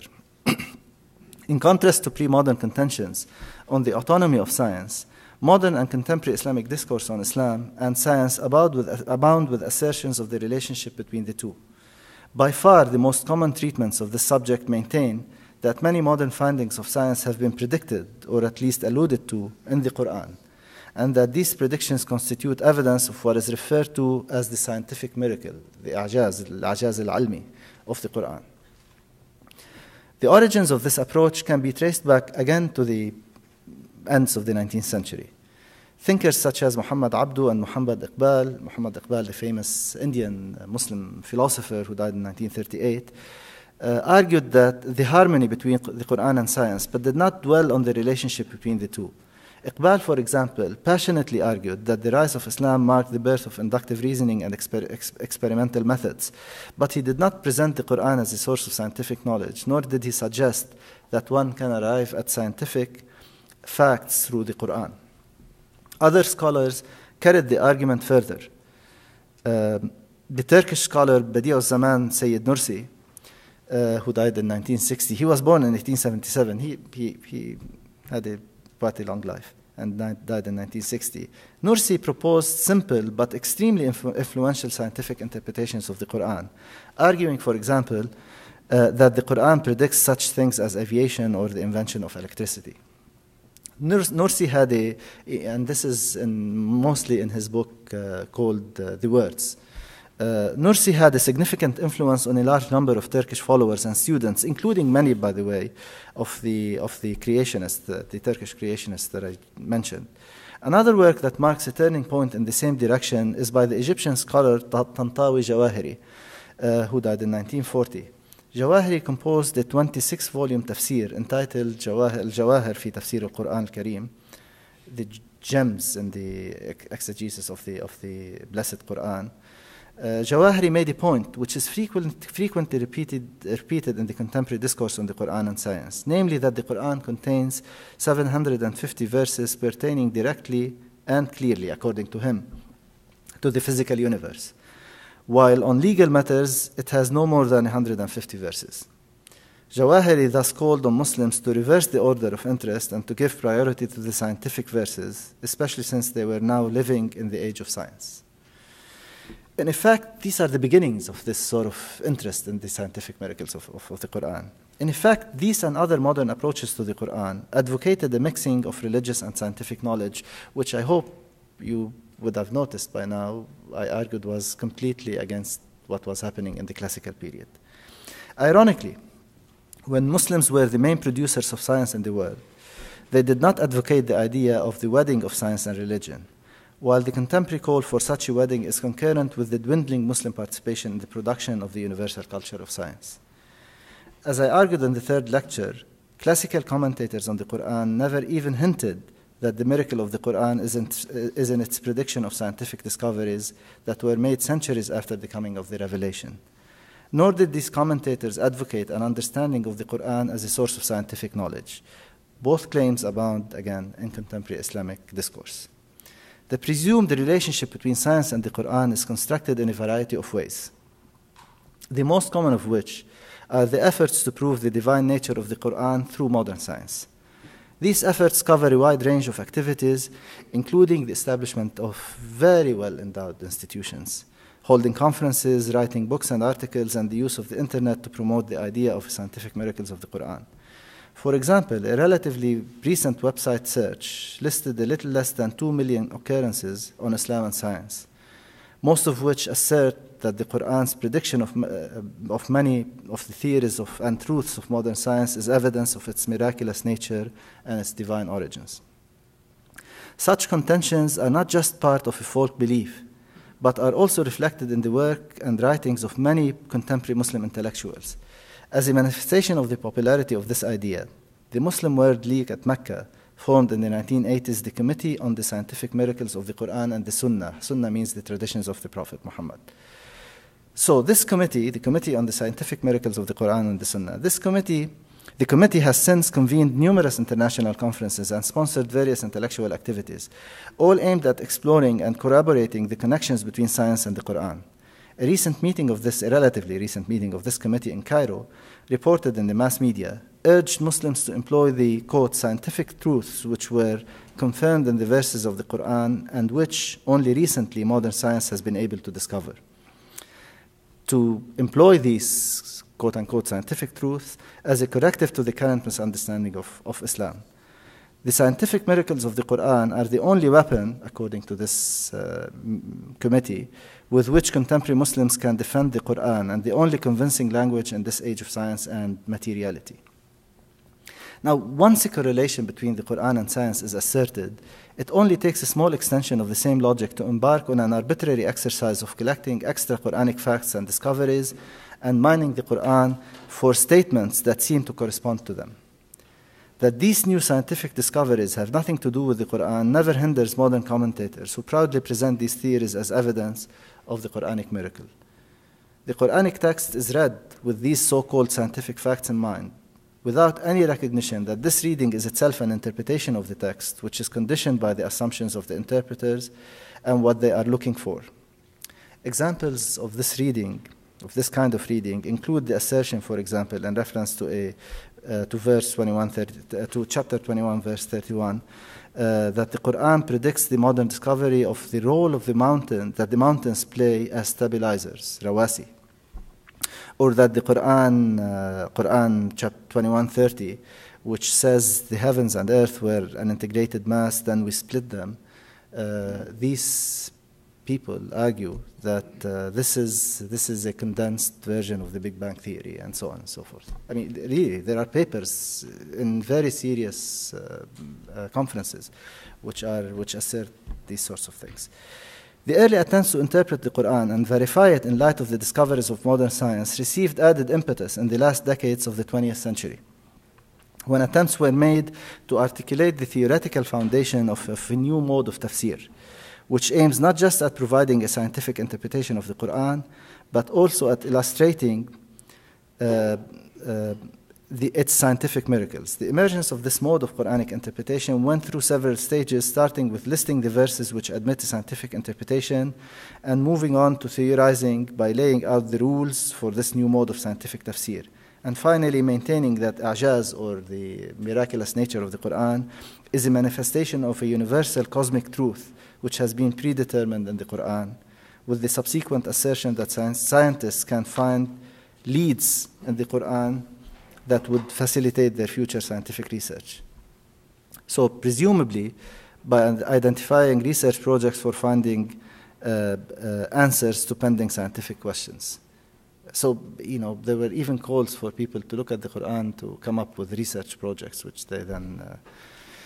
In contrast to pre-modern contentions on the autonomy of science, modern and contemporary Islamic discourse on Islam and science abound with assertions of the relationship between the two. By far, the most common treatments of this subject maintain that many modern findings of science have been predicted, or at least alluded to, in the Quran, and that these predictions constitute evidence of what is referred to as the scientific miracle, the al-A'jaz al-Almi of the Quran. The origins of this approach can be traced back again to the ends of the 19th century. Thinkers such as Muhammad Abdu and Muhammad Iqbal, the famous Indian Muslim philosopher who died in 1938, argued that the harmony between the Quran and science, but did not dwell on the relationship between the two. Iqbal, for example, passionately argued that the rise of Islam marked the birth of inductive reasoning and experimental methods, but he did not present the Quran as a source of scientific knowledge, nor did he suggest that one can arrive at scientific facts through the Quran. Other scholars carried the argument further. The Turkish scholar Badi'u Zaman Sayyid Nursi, who died in 1960, he was born in 1877. He had a quite a long life and died in 1960. Nursi proposed simple but extremely influential scientific interpretations of the Quran, arguing, for example, that the Quran predicts such things as aviation or the invention of electricity. Nursi had and this is mostly in his book called The Words. Nursi had a significant influence on a large number of Turkish followers and students, including many, by the way, of the creationists, the Turkish creationists that I mentioned. Another work that marks a turning point in the same direction is by the Egyptian scholar Tantawi Jawahiri, who died in 1940. Jawahiri composed a 26-volume tafsir entitled Al-Jawahir fi Tafsir al-Quran al-Kareem, the gems in the exegesis of the Blessed Quran. Jawahiri made a point which is frequently repeated in the contemporary discourse on the Quran and science, namely that the Quran contains 750 verses pertaining directly and clearly, according to him, to the physical universe, while on legal matters it has no more than 150 verses. Jawahiri thus called on Muslims to reverse the order of interest and to give priority to the scientific verses, especially since they were now living in the age of science. In effect, these are the beginnings of this sort of interest in the scientific miracles of the Quran. In effect, these and other modern approaches to the Quran advocated the mixing of religious and scientific knowledge, which I hope you would have noticed by now, I argued was completely against what was happening in the classical period. Ironically, when Muslims were the main producers of science in the world, they did not advocate the idea of the wedding of science and religion. while the contemporary call for such a wedding is concurrent with the dwindling Muslim participation in the production of the universal culture of science. As I argued in the third lecture, classical commentators on the Quran never even hinted that the miracle of the Quran is in its prediction of scientific discoveries that were made centuries after the coming of the revelation. Nor did these commentators advocate an understanding of the Quran as a source of scientific knowledge. Both claims abound, again, in contemporary Islamic discourse. The presumed relationship between science and the Quran is constructed in a variety of ways, the most common of which are the efforts to prove the divine nature of the Quran through modern science. These efforts cover a wide range of activities, including the establishment of very well-endowed institutions, holding conferences, writing books and articles, and the use of the internet to promote the idea of scientific miracles of the Quran. For example, a relatively recent website search listed a little less than 2 million occurrences on Islam and science, most of which assert that the Quran's prediction of many of the theories and truths of modern science is evidence of its miraculous nature and its divine origins. Such contentions are not just part of a folk belief, but are also reflected in the work and writings of many contemporary Muslim intellectuals. As a manifestation of the popularity of this idea, the Muslim World League at Mecca formed in the 1980s the Committee on the Scientific Miracles of the Quran and the Sunnah. Sunnah means the traditions of the Prophet Muhammad. So this committee, the Committee on the Scientific Miracles of the Quran and the Sunnah, the committee has since convened numerous international conferences and sponsored various intellectual activities, all aimed at exploring and corroborating the connections between science and the Quran. A relatively recent meeting of this committee in Cairo, reported in the mass media, urged Muslims to employ the, quote, scientific truths which were confirmed in the verses of the Quran and which only recently modern science has been able to discover. To employ these, quote unquote, scientific truths as a corrective to the current misunderstanding of Islam. The scientific miracles of the Quran are the only weapon, according to this committee, with which contemporary Muslims can defend the Quran, and the only convincing language in this age of science and materiality. Now, once a correlation between the Quran and science is asserted, it only takes a small extension of the same logic to embark on an arbitrary exercise of collecting extra Quranic facts and discoveries and mining the Quran for statements that seem to correspond to them. That these new scientific discoveries have nothing to do with the Quran never hinders modern commentators who proudly present these theories as evidence of the Quranic miracle. The Quranic text is read with these so-called scientific facts in mind, without any recognition that this reading is itself an interpretation of the text, which is conditioned by the assumptions of the interpreters and what they are looking for. Examples of this reading, of this kind of reading, include the assertion, for example, in reference to to chapter 21, verse 31, that the Quran predicts the modern discovery of the role of the mountain, that the mountains play as stabilizers, rawasi. Or that the Quran chapter 21:30, which says the heavens and earth were an integrated mass, then we split them. These people argue that this is a condensed version of the Big Bang theory, and so on and so forth. I mean, really, there are papers in very serious conferences which assert these sorts of things. The early attempts to interpret the Quran and verify it in light of the discoveries of modern science received added impetus in the last decades of the 20th century, when attempts were made to articulate the theoretical foundation of a new mode of tafsir, which aims not just at providing a scientific interpretation of the Quran, but also at illustrating its scientific miracles. The emergence of this mode of Quranic interpretation went through several stages, starting with listing the verses which admit a scientific interpretation, and moving on to theorizing by laying out the rules for this new mode of scientific tafsir, and finally maintaining that a'jaz, or the miraculous nature of the Quran, is a manifestation of a universal cosmic truth which has been predetermined in the Quran, with the subsequent assertion that scientists can find leads in the Quran that would facilitate their future scientific research. So presumably, by identifying research projects for finding answers to pending scientific questions. So, there were even calls for people to look at the Quran to come up with research projects, which they then...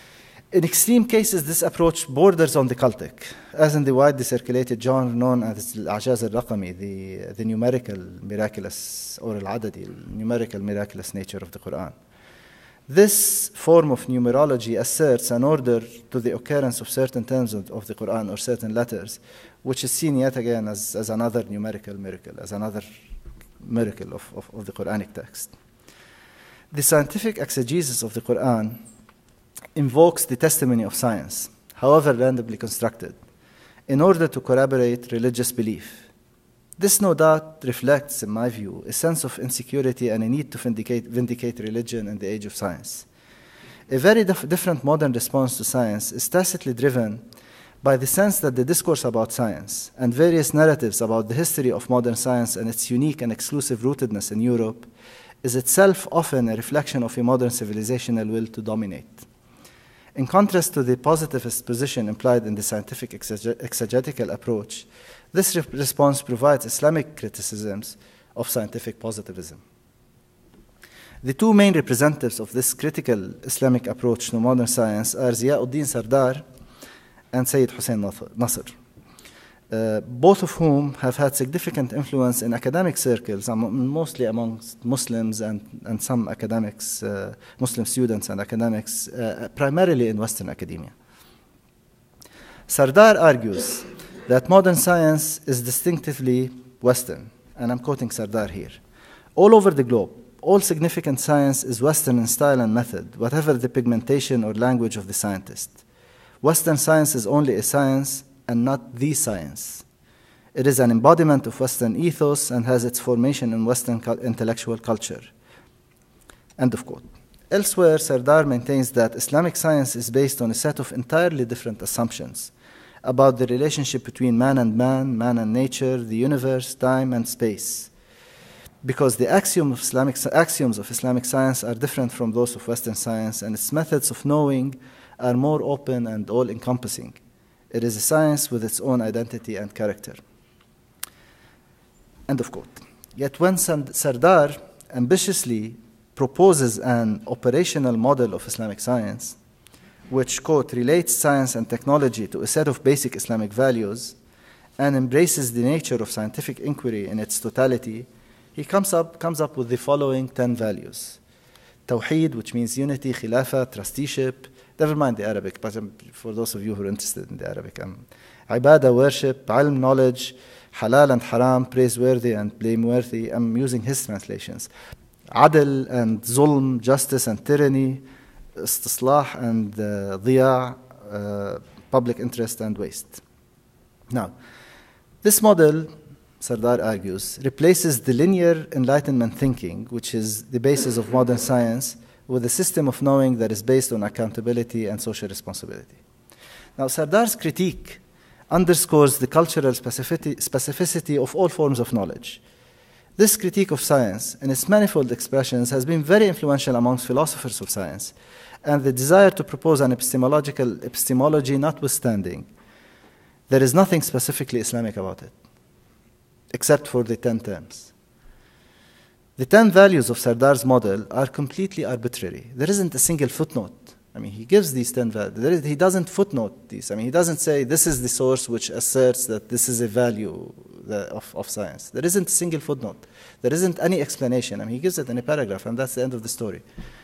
In extreme cases, this approach borders on the cultic, as in the widely circulated genre known as al-A'jaz al-Raqami, the numerical miraculous, or al-Adadi, numerical miraculous nature of the Quran. This form of numerology asserts an order to the occurrence of certain terms of the Quran or certain letters, which is seen yet again as another numerical miracle, as another miracle of the Quranic text. The scientific exegesis of the Quran invokes the testimony of science, however randomly constructed, in order to corroborate religious belief. This no doubt reflects, in my view, a sense of insecurity and a need to vindicate religion in the age of science. A very different modern response to science is tacitly driven by the sense that the discourse about science and various narratives about the history of modern science and its unique and exclusive rootedness in Europe is itself often a reflection of a modern civilizational will to dominate. In contrast to the positivist position implied in the scientific exegetical approach, this response provides Islamic criticisms of scientific positivism. The two main representatives of this critical Islamic approach to modern science are Ziauddin Sardar and Sayyid Hussein Nasr, both of whom have had significant influence in academic circles, mostly amongst Muslims and some academics, Muslim students and academics, primarily in Western academia. Sardar argues that modern science is distinctively Western, and I'm quoting Sardar here. All over the globe, all significant science is Western in style and method, whatever the pigmentation or language of the scientist. Western science is only a science and not the science. It is an embodiment of Western ethos and has its formation in Western intellectual culture. End of quote. Elsewhere, Sardar maintains that Islamic science is based on a set of entirely different assumptions about the relationship between man and man, man and nature, the universe, time and space, because the axioms of Islamic science are different from those of Western science, and its methods of knowing are more open and all-encompassing. It is a science with its own identity and character. End of quote. Yet when Sardar ambitiously proposes an operational model of Islamic science, which, quote, relates science and technology to a set of basic Islamic values and embraces the nature of scientific inquiry in its totality, he comes up with the following 10 values. Tawheed, which means unity, khilafah, trusteeship, never mind the Arabic, but for those of you who are interested in the Arabic, ibadah, worship, ilm, knowledge, halal and haram, praiseworthy and blameworthy. I'm using his translations. Adl and zulm, justice and tyranny, istislah and dhiya, public interest and waste. Now, this model, Sardar argues, replaces the linear Enlightenment thinking, which is the basis of modern science, with a system of knowing that is based on accountability and social responsibility. Now, Sardar's critique underscores the cultural specificity of all forms of knowledge. This critique of science, in its manifold expressions, has been very influential amongst philosophers of science, and the desire to propose an epistemology notwithstanding, there is nothing specifically Islamic about it, except for the 10 terms. The 10 values of Sardar's model are completely arbitrary. There isn't a single footnote. I mean, he gives these 10 values. He doesn't footnote these. I mean, he doesn't say this is the source which asserts that this is a value of science. There isn't a single footnote. There isn't any explanation. I mean, he gives it in a paragraph, and that's the end of the story.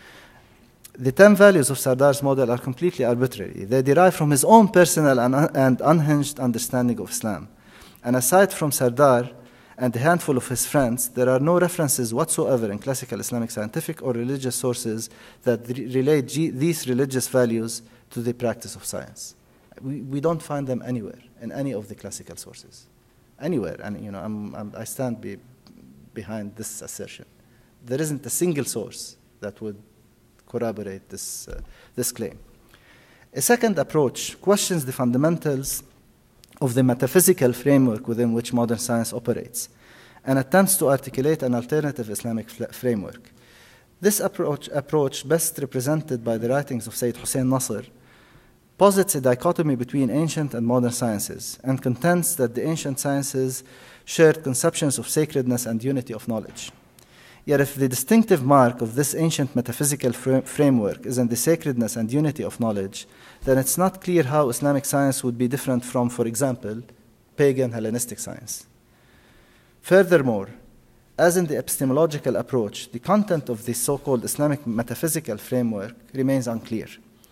The 10 values of Sardar's model are completely arbitrary. They derive from his own personal and unhinged understanding of Islam. And aside from Sardar and a handful of his friends, there are no references whatsoever in classical Islamic scientific or religious sources that relate these religious values to the practice of science. We don't find them anywhere in any of the classical sources, anywhere. And I stand behind this assertion. There isn't a single source that would corroborate this claim. A second approach questions the fundamentals of the metaphysical framework within which modern science operates, and attempts to articulate an alternative Islamic framework. This approach, best represented by the writings of Sayyid Hussein Nasr, posits a dichotomy between ancient and modern sciences, and contends that the ancient sciences shared conceptions of sacredness and unity of knowledge. Yet if the distinctive mark of this ancient metaphysical framework is in the sacredness and unity of knowledge, then it's not clear how Islamic science would be different from, for example, pagan Hellenistic science. Furthermore, as in the epistemological approach, the content of the so-called Islamic metaphysical framework remains unclear.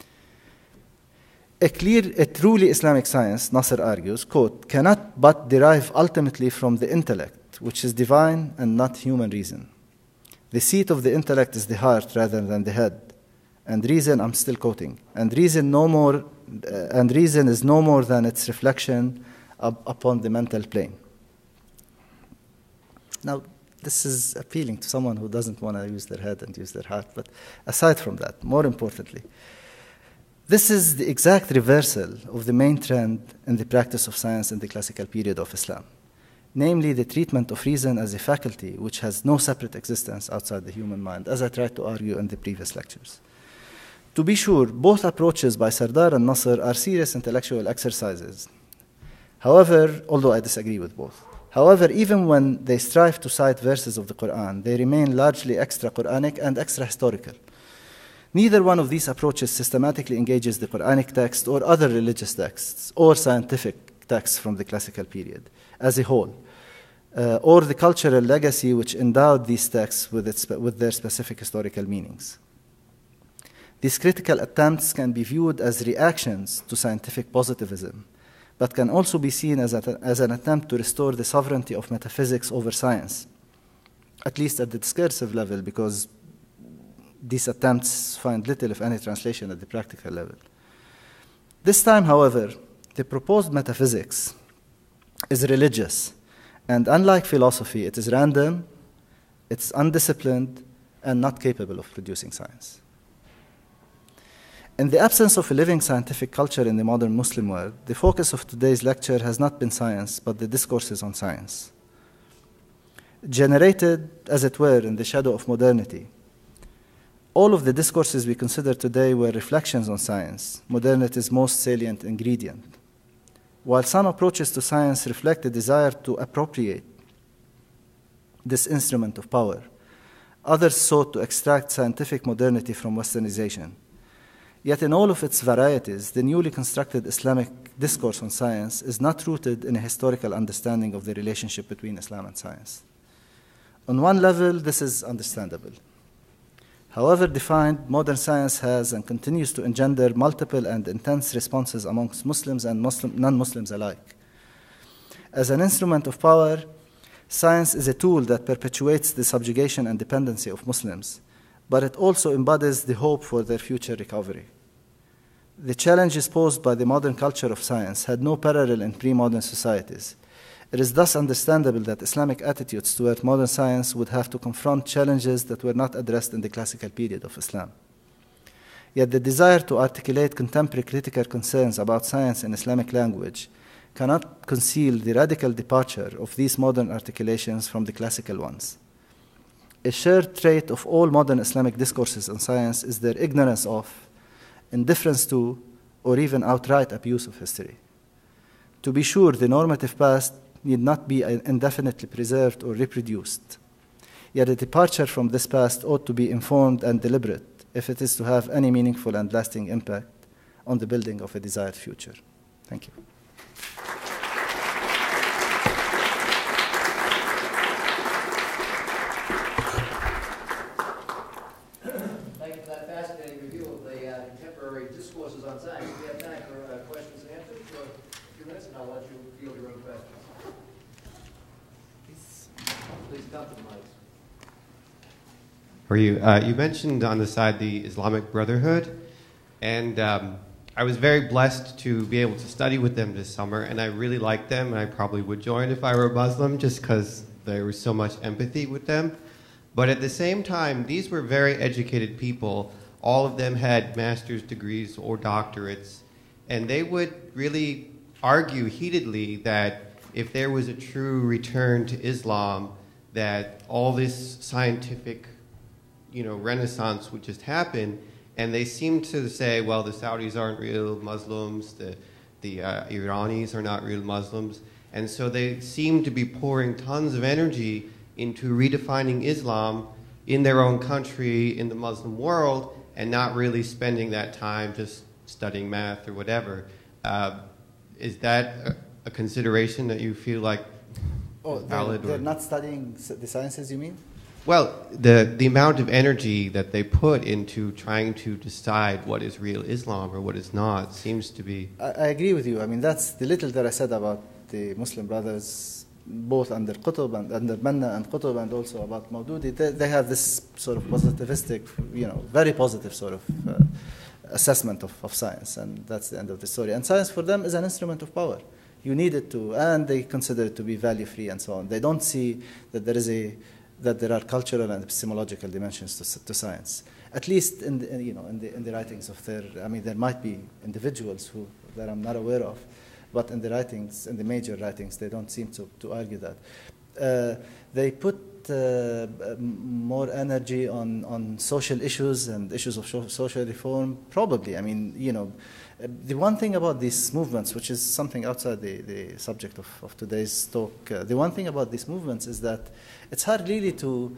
A truly Islamic science, Nasser argues, quote, cannot but derive ultimately from the intellect, which is divine and not human reason. The seat of the intellect is the heart rather than the head. And reason, I'm still quoting, and reason is no more than its reflection upon the mental plane. Now, this is appealing to someone who doesn't want to use their head and use their heart, but aside from that, more importantly, this is the exact reversal of the main trend in the practice of science in the classical period of Islam, namely the treatment of reason as a faculty which has no separate existence outside the human mind, as I tried to argue in the previous lectures. To be sure, both approaches by Sardar and Nasser are serious intellectual exercises. However, although I disagree with both. However, even when they strive to cite verses of the Quran, they remain largely extra-Quranic and extra-historical. Neither one of these approaches systematically engages the Quranic text or other religious texts or scientific texts from the classical period as a whole, or the cultural legacy which endowed these texts with their specific historical meanings. These critical attempts can be viewed as reactions to scientific positivism, but can also be seen as an attempt to restore the sovereignty of metaphysics over science, at least at the discursive level, because these attempts find little, if any, translation at the practical level. This time, however, the proposed metaphysics is religious, and unlike philosophy, it is random, it's undisciplined, and not capable of producing science. In the absence of a living scientific culture in the modern Muslim world, the focus of today's lecture has not been science, but the discourses on science. Generated, as it were, in the shadow of modernity, all of the discourses we consider today were reflections on science, modernity's most salient ingredient. While some approaches to science reflect a desire to appropriate this instrument of power, others sought to extract scientific modernity from westernization. Yet in all of its varieties, the newly constructed Islamic discourse on science is not rooted in a historical understanding of the relationship between Islam and science. On one level, this is understandable. However defined, modern science has and continues to engender multiple and intense responses amongst Muslims and non-Muslims alike. As an instrument of power, science is a tool that perpetuates the subjugation and dependency of Muslims, but it also embodies the hope for their future recovery. The challenges posed by the modern culture of science had no parallel in pre-modern societies. It is thus understandable that Islamic attitudes toward modern science would have to confront challenges that were not addressed in the classical period of Islam. Yet the desire to articulate contemporary critical concerns about science in Islamic language cannot conceal the radical departure of these modern articulations from the classical ones. A shared trait of all modern Islamic discourses on science is their ignorance of, indifference to, or even outright abuse of history. To be sure, the normative past need not be indefinitely preserved or reproduced. Yet a departure from this past ought to be informed and deliberate if it is to have any meaningful and lasting impact on the building of a desired future. Thank you. Thank you for that fascinating review of the contemporary discourses on science. We have time for questions and answers for a few minutes, and I'll let you field your own questions. Please come to the mics. For you, you mentioned on the side the Islamic Brotherhood, and I was very blessed to be able to study with them this summer, and I really liked them, and I probably would join if I were a Muslim just because there was so much empathy with them. But at the same time, these were very educated people. All of them had master's degrees or doctorates, and they would really argue heatedly that if there was a true return to Islam, that all this scientific, renaissance would just happen. And they seem to say, well, the Saudis aren't real Muslims, the Iranis are not real Muslims. And so they seem to be pouring tons of energy into redefining Islam in their own country, in the Muslim world, and not really spending that time just studying math or whatever. Is that a consideration that you feel like valid? They're not studying the sciences, you mean? Well, the amount of energy that they put into trying to decide what is real Islam or what is not seems to be... I agree with you. I mean, that's the little that I said about the Muslim brothers, both under Qutb and under Banna and Qutb, and also about Maududi. They have this sort of positivistic, very positive sort of assessment of science, and that's the end of the story. And science for them is an instrument of power. You need it to, and they consider it to be value-free and so on. They don't see that there are cultural and epistemological dimensions to science. At least in the writings of there might be individuals that I'm not aware of, but in the major writings, they don't seem to argue that. They put more energy on social issues and issues of social reform, probably. I mean, the one thing about these movements, which is something outside the subject of today's talk, the one thing about these movements is that it's hard really to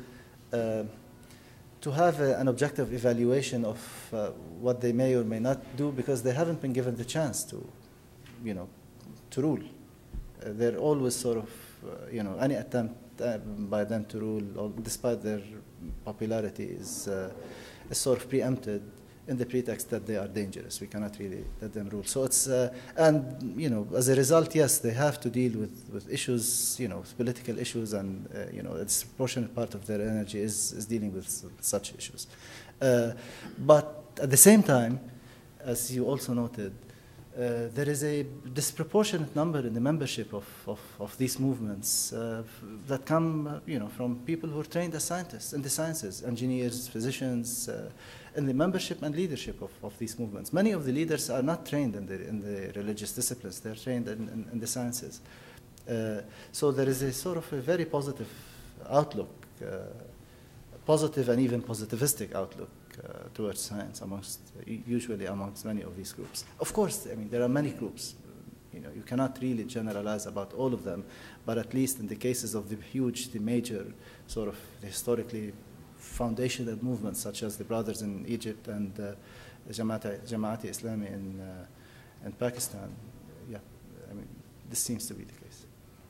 have an objective evaluation of what they may or may not do, because they haven't been given the chance to rule. They're always sort of, any attempt by them to rule, despite their popularity, is sort of preempted in the pretext that they are dangerous. We cannot really let them rule. So it's, as a result, yes, they have to deal with issues, political issues, and, a disproportionate part of their energy is dealing with such issues. But at the same time, as you also noted, there is a disproportionate number in the membership of these movements that come, from people who are trained as scientists in the sciences, engineers, physicians, in the membership and leadership of these movements. Many of the leaders are not trained in the religious disciplines; they're trained in the sciences. So there is a sort of a very positive outlook, positive and even positivistic outlook towards science usually amongst many of these groups. Of course, I mean, there are many groups. You cannot really generalize about all of them, but at least in the cases of the major sort of historically foundational movements, such as the Brothers in Egypt and Jamaat-e Islami in Pakistan, yeah, I mean, this seems to be the case.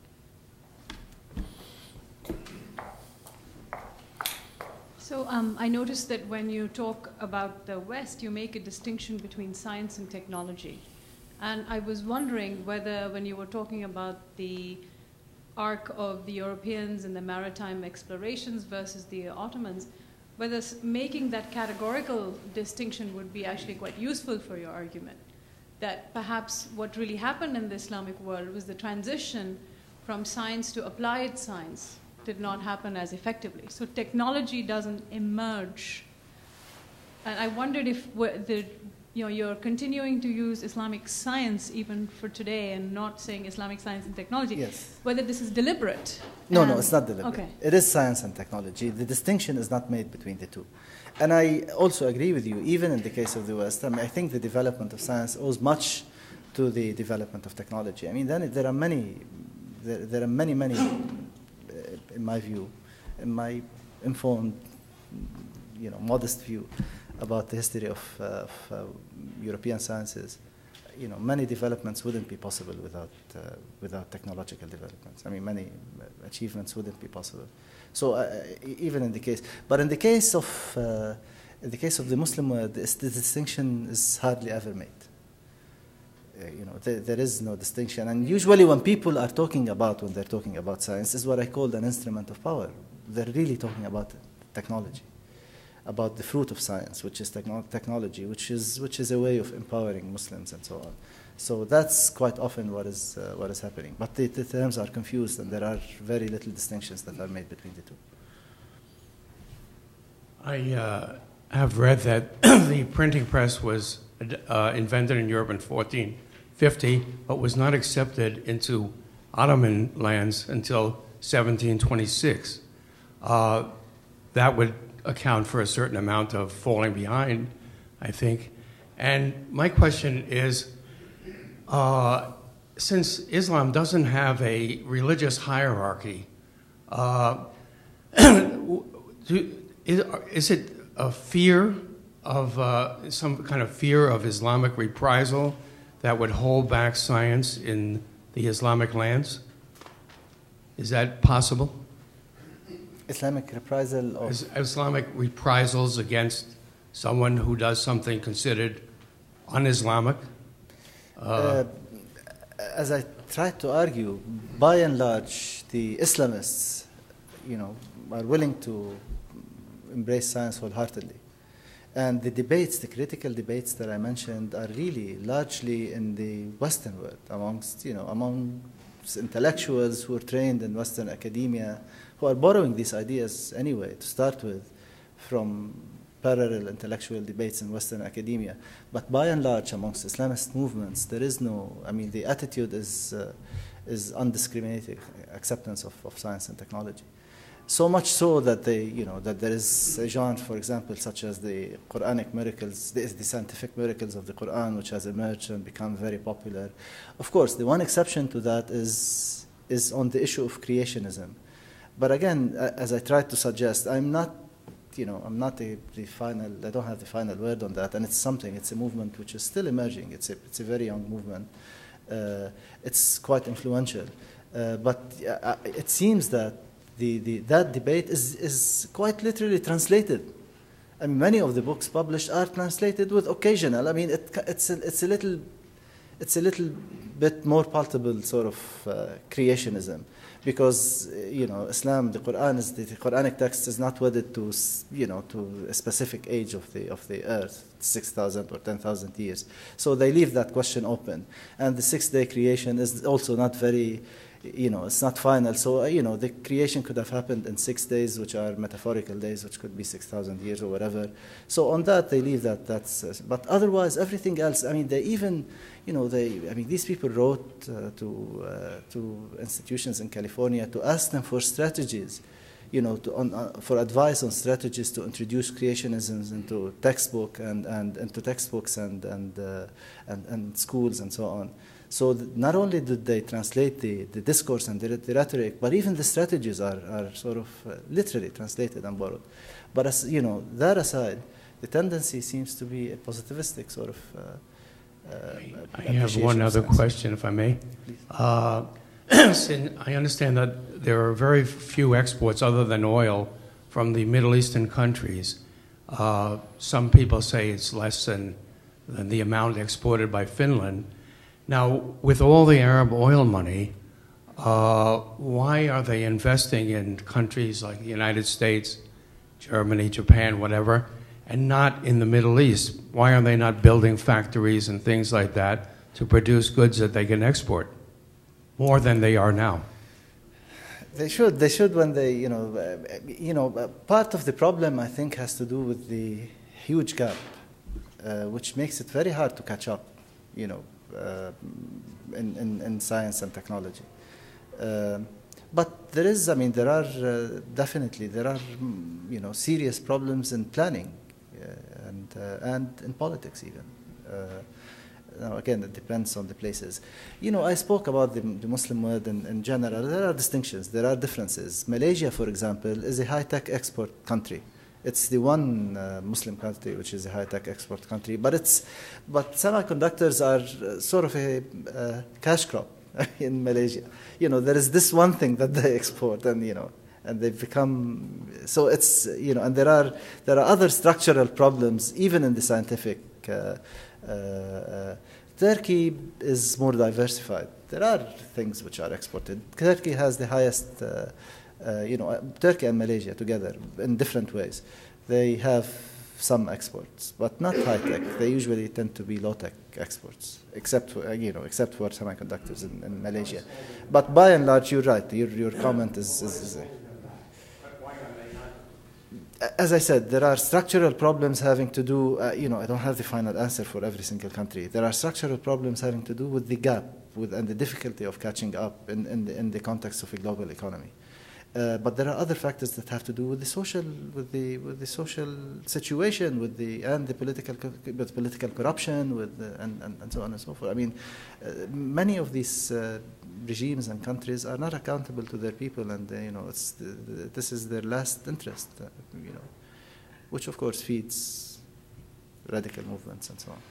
So I noticed that when you talk about the West, you make a distinction between science and technology. And I was wondering whether, when you were talking about the arc of the Europeans and the maritime explorations versus the Ottomans, whether making that categorical distinction would be actually quite useful for your argument. That perhaps what really happened in the Islamic world was the transition from science to applied science did not happen as effectively. So technology doesn't emerge. And I wondered if you're continuing to use Islamic science even for today and not saying Islamic science and technology. Yes. Whether this is deliberate. No, it's not deliberate. Okay. It is science and technology. The distinction is not made between the two. And I also agree with you, even in the case of the West, I mean, I think the development of science owes much to the development of technology. I mean, then there are many, in my view, in my informed, modest view about the history of European sciences, many developments wouldn't be possible without technological developments. I mean, many achievements wouldn't be possible. So even in the case of the Muslim world, the distinction is hardly ever made. There is no distinction. And usually when people are when they're talking about science, is what I call an instrument of power. They're really talking about technology, about the fruit of science, which is technology, which is a way of empowering Muslims and so on. So that's quite often what is happening. But the terms are confused, and there are very little distinctions that are made between the two. I have read that the printing press was invented in Europe in 1450, but was not accepted into Ottoman lands until 1726. That would account for a certain amount of falling behind, I think. And my question is, since Islam doesn't have a religious hierarchy, is it a fear of some kind of fear of Islamic reprisal that would hold back science in the Islamic lands? Is that possible? Islamic reprisal or Islamic reprisals against someone who does something considered un-Islamic? As I tried to argue, by and large, the Islamists, are willing to embrace science wholeheartedly. And the debates, the critical debates that I mentioned, are really largely in the Western world, amongst intellectuals who are trained in Western academia, who are borrowing these ideas anyway, to start with, from parallel intellectual debates in Western academia. But by and large, amongst Islamist movements, there is the attitude is undiscriminating acceptance of science and technology. So much so that that there is a genre, for example, such as the Quranic miracles, the scientific miracles of the Quran, which has emerged and become very popular. Of course, the one exception to that is on the issue of creationism. But again, as I tried to suggest, I'm not the final. I don't have the final word on that, and it's a movement which is still emerging. It's a very young movement. It's quite influential, but it seems that that debate is quite literally translated. I mean, many of the books published are translated with occasional. I mean, it's a little bit more palpable sort of creationism, because Islam, the Quranic text is not wedded to to a specific age of the earth, 6,000 or 10,000 years. So they leave that question open, and the 6-day creation is also not very. It's not final. So, the creation could have happened in 6 days, which are metaphorical days, which could be 6,000 years or whatever. So on that, they leave that. But otherwise, everything else, I mean, they even, these people wrote to institutions in California to ask them for strategies, for advice on strategies to introduce creationism into textbook and into textbooks and schools and so on. So not only did they translate the discourse and the rhetoric, but even the strategies are sort of literally translated and borrowed. But as that aside, the tendency seems to be a positivistic sort of. I have one other question, if I may. I understand that there are very few exports other than oil from the Middle Eastern countries. Some people say it's less than the amount exported by Finland. Now, with all the Arab oil money, why are they investing in countries like the United States, Germany, Japan, whatever, and not in the Middle East? Why are they not building factories and things like that to produce goods that they can export more than they are now? They should. They should when they, part of the problem, I think, has to do with the huge gap, which makes it very hard to catch up, in science and technology. But there are definitely serious problems in planning and in politics even. Now again, it depends on the places. I spoke about the Muslim world in general. There are distinctions. There are differences. Malaysia, for example, is a high-tech export country. It's the one Muslim country which is a high-tech export country, but semiconductors are sort of a cash crop in Malaysia. There is this one thing that they export, and they've become so. It's and there are other structural problems even in the scientific. Turkey is more diversified. There are things which are exported. Turkey has the highest. Turkey and Malaysia together in different ways. They have some exports, but not high-tech. They usually tend to be low-tech exports, except for semiconductors in Malaysia. But by and large, you're right. Your comment is as I said, there are structural problems having to do, I don't have the final answer for every single country. There are structural problems having to do with the gap and the difficulty of catching up in the context of a global economy. But there are other factors that have to do with the social situation, with the political corruption, and so on and so forth. I mean, many of these regimes and countries are not accountable to their people, and this is their last interest. which of course feeds radical movements and so on.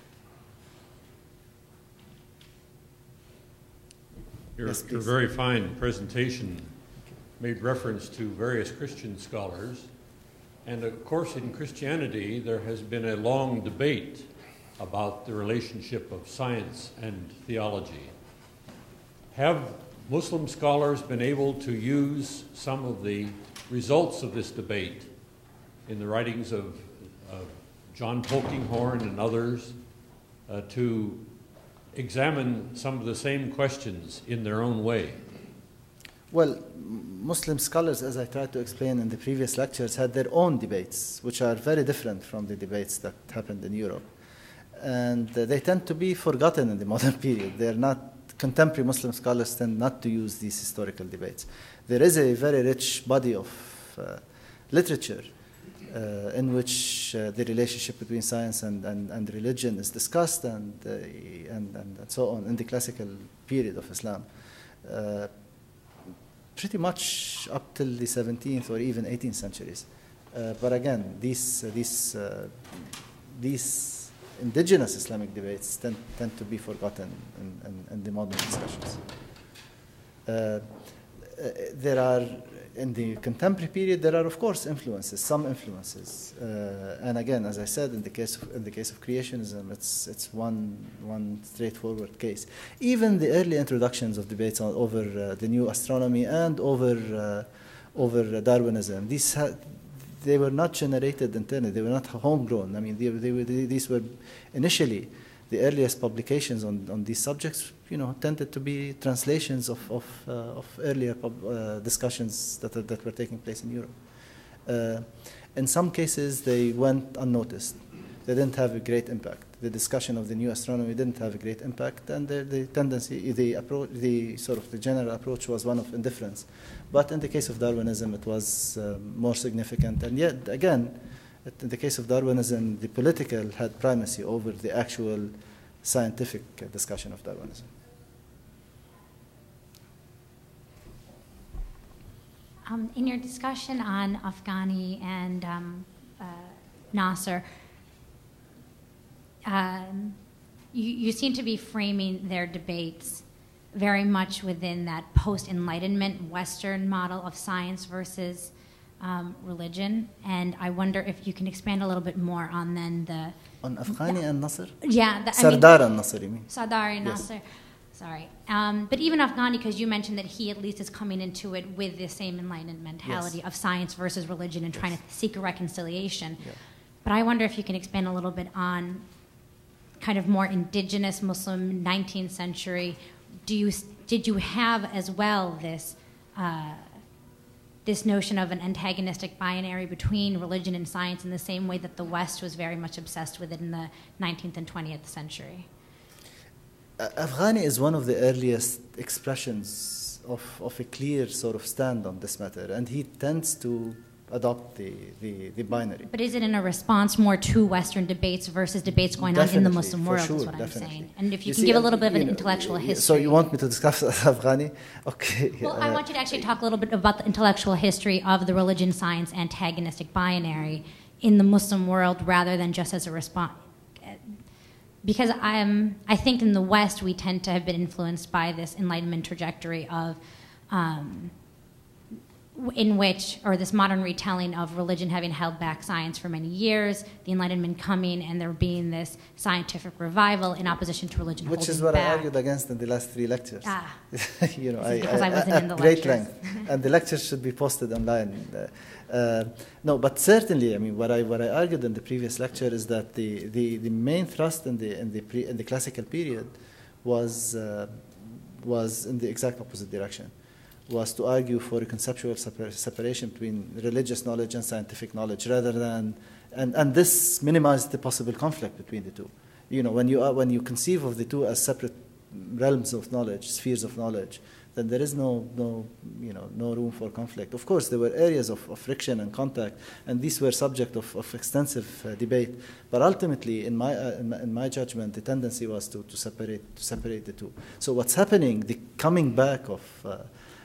Your very fine presentation made reference to various Christian scholars. And of course, in Christianity, there has been a long debate about the relationship of science and theology. Have Muslim scholars been able to use some of the results of this debate in the writings of John Polkinghorne and others to examine some of the same questions in their own way? Well, Muslim scholars, as I tried to explain in the previous lectures, had their own debates, which are very different from the debates that happened in Europe. And they tend to be forgotten in the modern period. They are not, contemporary Muslim scholars tend not to use these historical debates. There is a very rich body of literature in which the relationship between science and religion is discussed and so on in the classical period of Islam. Pretty much up till the 17th or even 18th centuries. But again, these indigenous Islamic debates tend to be forgotten in the modern discussions. There are, in the contemporary period, there are of course influences, some influences, and again, as I said, in the case of creationism, it's one straightforward case. Even the early introductions of debates over the new astronomy and over Darwinism, they were not generated internally; they were not homegrown. I mean, these were initially the earliest publications on these subjects. Tended to be translations of earlier discussions that were taking place in Europe. In some cases, they went unnoticed. They didn't have a great impact. The discussion of the new astronomy didn't have a great impact, and the tendency, the general approach was one of indifference. But in the case of Darwinism, it was more significant. And yet, again, in the case of Darwinism, the political had primacy over the actual scientific discussion of Darwinism. In your discussion on Afghani and Nasser, you seem to be framing their debates very much within that post-Enlightenment Western model of science versus religion, and I wonder if you can expand a little bit more on then on Afghani and Nasser? Yeah. Sardar and Nasser, you mean? Sardar and Nasser. Yes. Sorry. But even Afghani, because you mentioned that he at least is coming into it with the same Enlightenment mentality of science versus religion and trying to seek a reconciliation. Yeah. But I wonder if you can expand a little bit on kind of more indigenous Muslim 19th century. Did you have as well this notion of an antagonistic binary between religion and science in the same way that the West was very much obsessed with it in the 19th and 20th century? Afghani is one of the earliest expressions of a clear sort of stand on this matter, and he tends to adopt the binary. But is it in a response more to Western debates versus debates going on in the Muslim world, is what I'm saying? And if you can give a little bit of an intellectual history. So you want me to discuss Afghani? Okay. Well, I want you to actually talk a little bit about the intellectual history of the religion-science antagonistic binary in the Muslim world rather than just as a response. Because I think in the West we tend to have been influenced by this Enlightenment trajectory of this modern retelling of religion having held back science for many years, the Enlightenment coming, and there being this scientific revival in opposition to religion holding back. Which is what I argued against in the last 3 lectures. Because I wasn't in the great lectures. length, and the lectures should be posted online. No, but certainly, I mean, what I argued in the previous lecture is that the main thrust in the classical period was in the exact opposite direction. Was to argue for a conceptual separation between religious knowledge and scientific knowledge, rather than, and this minimized the possible conflict between the two. When you conceive of the two as separate realms of knowledge, spheres of knowledge, then there is no room for conflict. Of course, there were areas of friction and contact, and these were subject of extensive debate. But ultimately, in my judgment, the tendency was to separate the two. So what's happening, the coming back of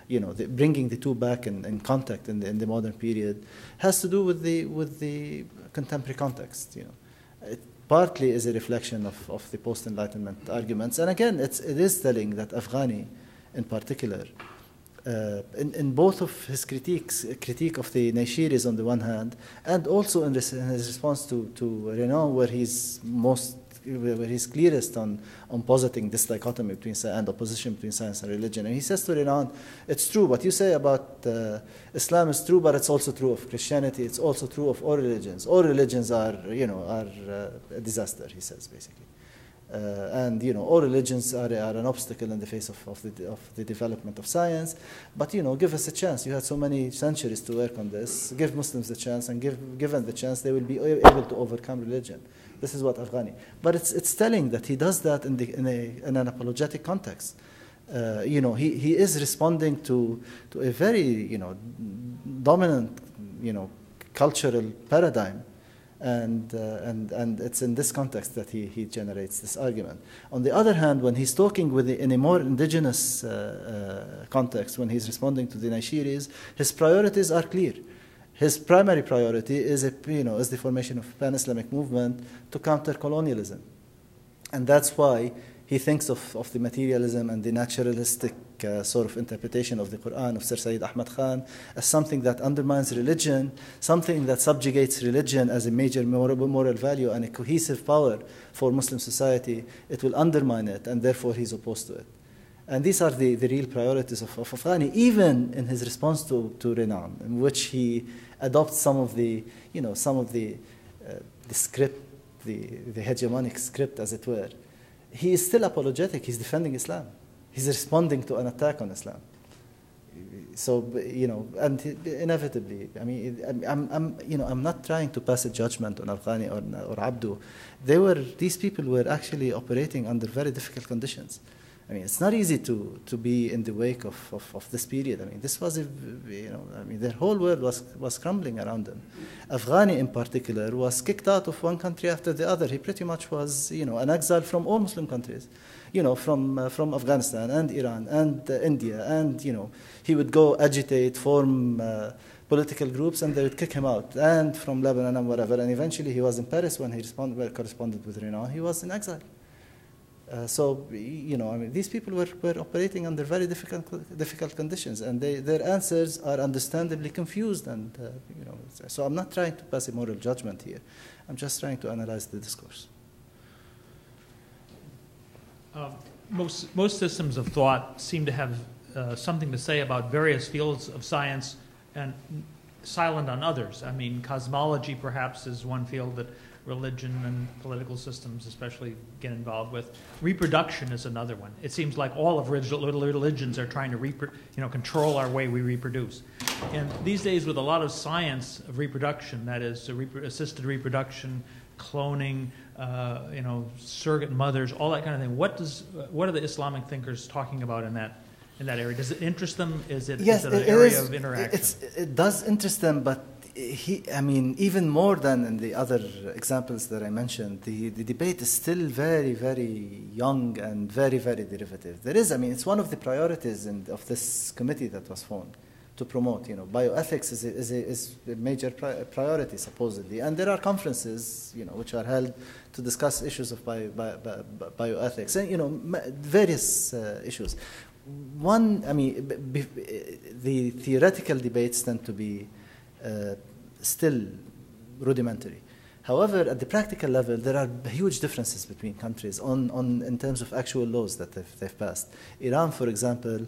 bringing the two back in contact in the modern period, has to do with the contemporary context. It partly is a reflection of the post-Enlightenment arguments, and again, it is telling that Afghani, in particular, in both of his critique of the Nayshiris on the one hand, and also in his response to Renan, where he's clearest on positing this dichotomy and opposition between science and religion. And he says to Renan, it's true, what you say about Islam is true, but it's also true of Christianity, it's also true of all religions. All religions are a disaster, he says, basically. And all religions are an obstacle in the face of the development of science. But give us a chance. You had so many centuries to work on this. Give Muslims a chance, and given the chance, they will be able to overcome religion. This is what Afghani. But it's telling that he does that in an apologetic context. He is responding to a very dominant cultural paradigm. And it's in this context that he generates this argument. On the other hand, when he's talking in a more indigenous context, when he's responding to the Nayshiris, his priorities are clear. His primary priority is the formation of pan-Islamic movement to counter colonialism, and that's why he thinks of the materialism and the naturalistic sort of interpretation of the Quran of Sir Sayyid Ahmad Khan as something that undermines religion, something that subjugates religion as a major moral value and a cohesive power for Muslim society. It will undermine it, and therefore he's opposed to it. And these are the real priorities of Afghani, even in his response to Renan, in which he adopts some of the script, the hegemonic script, as it were. He is still apologetic. He's defending Islam. He's responding to an attack on Islam. So, and inevitably, I'm not trying to pass a judgment on Afghani or Abdu. These people were actually operating under very difficult conditions. It's not easy to be in the wake of this period. This was their whole world was crumbling around them. Afghani in particular was kicked out of one country after the other. He pretty much was, an exile from all Muslim countries, from Afghanistan and Iran and India, and he would go agitate, form political groups, and they would kick him out, and from Lebanon and whatever. And eventually, he was in Paris when he corresponded with Renan. He was in exile. These people were operating under very difficult conditions, and their answers are understandably confused. And so I'm not trying to pass a moral judgment here. I'm just trying to analyze the discourse. Most systems of thought seem to have something to say about various fields of science and silent on others. Cosmology perhaps is one field that religion and political systems especially get involved with. Reproduction is another one. It seems like all of religions are trying to control our way we reproduce. And these days, with a lot of science of reproduction, that is assisted reproduction, cloning, surrogate mothers, all that kind of thing. What are the Islamic thinkers talking about in that area? Does it interest them? Is it an area of interaction? It does interest them, but even more than in the other examples that I mentioned, the debate is still very, very young and very, very derivative. It's one of the priorities of this committee that was formed to promote. Bioethics is a major priority, supposedly. And there are conferences, which are held to discuss issues of bioethics and, various issues. The theoretical debates tend to be still rudimentary. However, at the practical level, there are huge differences between countries in terms of actual laws that they've passed. Iran, for example,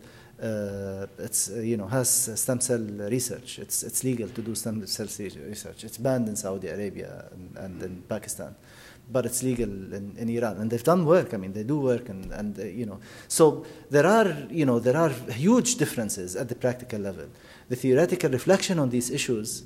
has stem cell research. It's legal to do stem cell research. It's banned in Saudi Arabia and in Pakistan, but it's legal in Iran, and they've done work. They do work, and so there are huge differences at the practical level. The theoretical reflection on these issues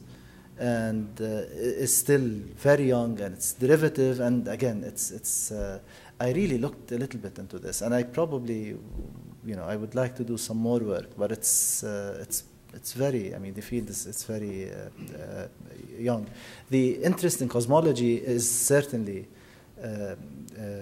is still very young, and it's derivative. And again, I really looked a little bit into this, and I probably, I would like to do some more work. But it's very. The field is very young. The interest in cosmology is certainly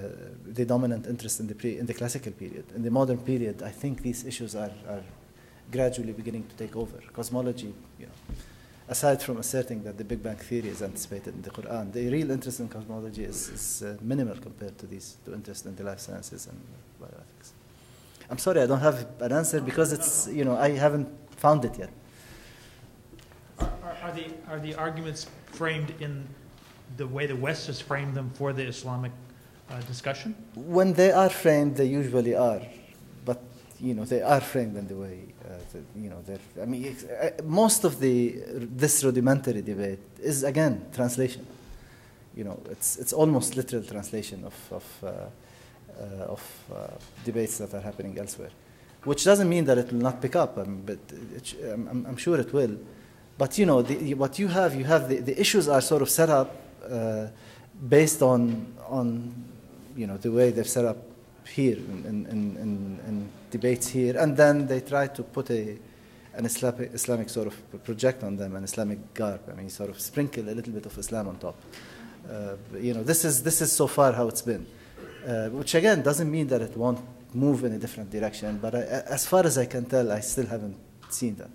the dominant interest in the classical period. In the modern period, I think these issues are gradually beginning to take over. Cosmology, aside from asserting that the Big Bang theory is anticipated in the Quran, the real interest in cosmology is minimal compared to interest in the life sciences and bioethics. I'm sorry, I don't have an answer because it's, I haven't found it yet. Are the arguments framed in the way the West has framed them for the Islamic discussion? When they are framed, they usually are, but they are framed in the way most of this rudimentary debate is again translation. It's almost literal translation of debates that are happening elsewhere, which doesn't mean that it will not pick up. But I'm sure it will. But what you have the issues are sort of set up based on the way they're set up here in debates here, and then they try to put an Islamic sort of project on them, an Islamic garb. Sort of sprinkle a little bit of Islam on top. This is so far how it's been, which again doesn't mean that it won't move in a different direction. But as far as I can tell, I still haven't seen that.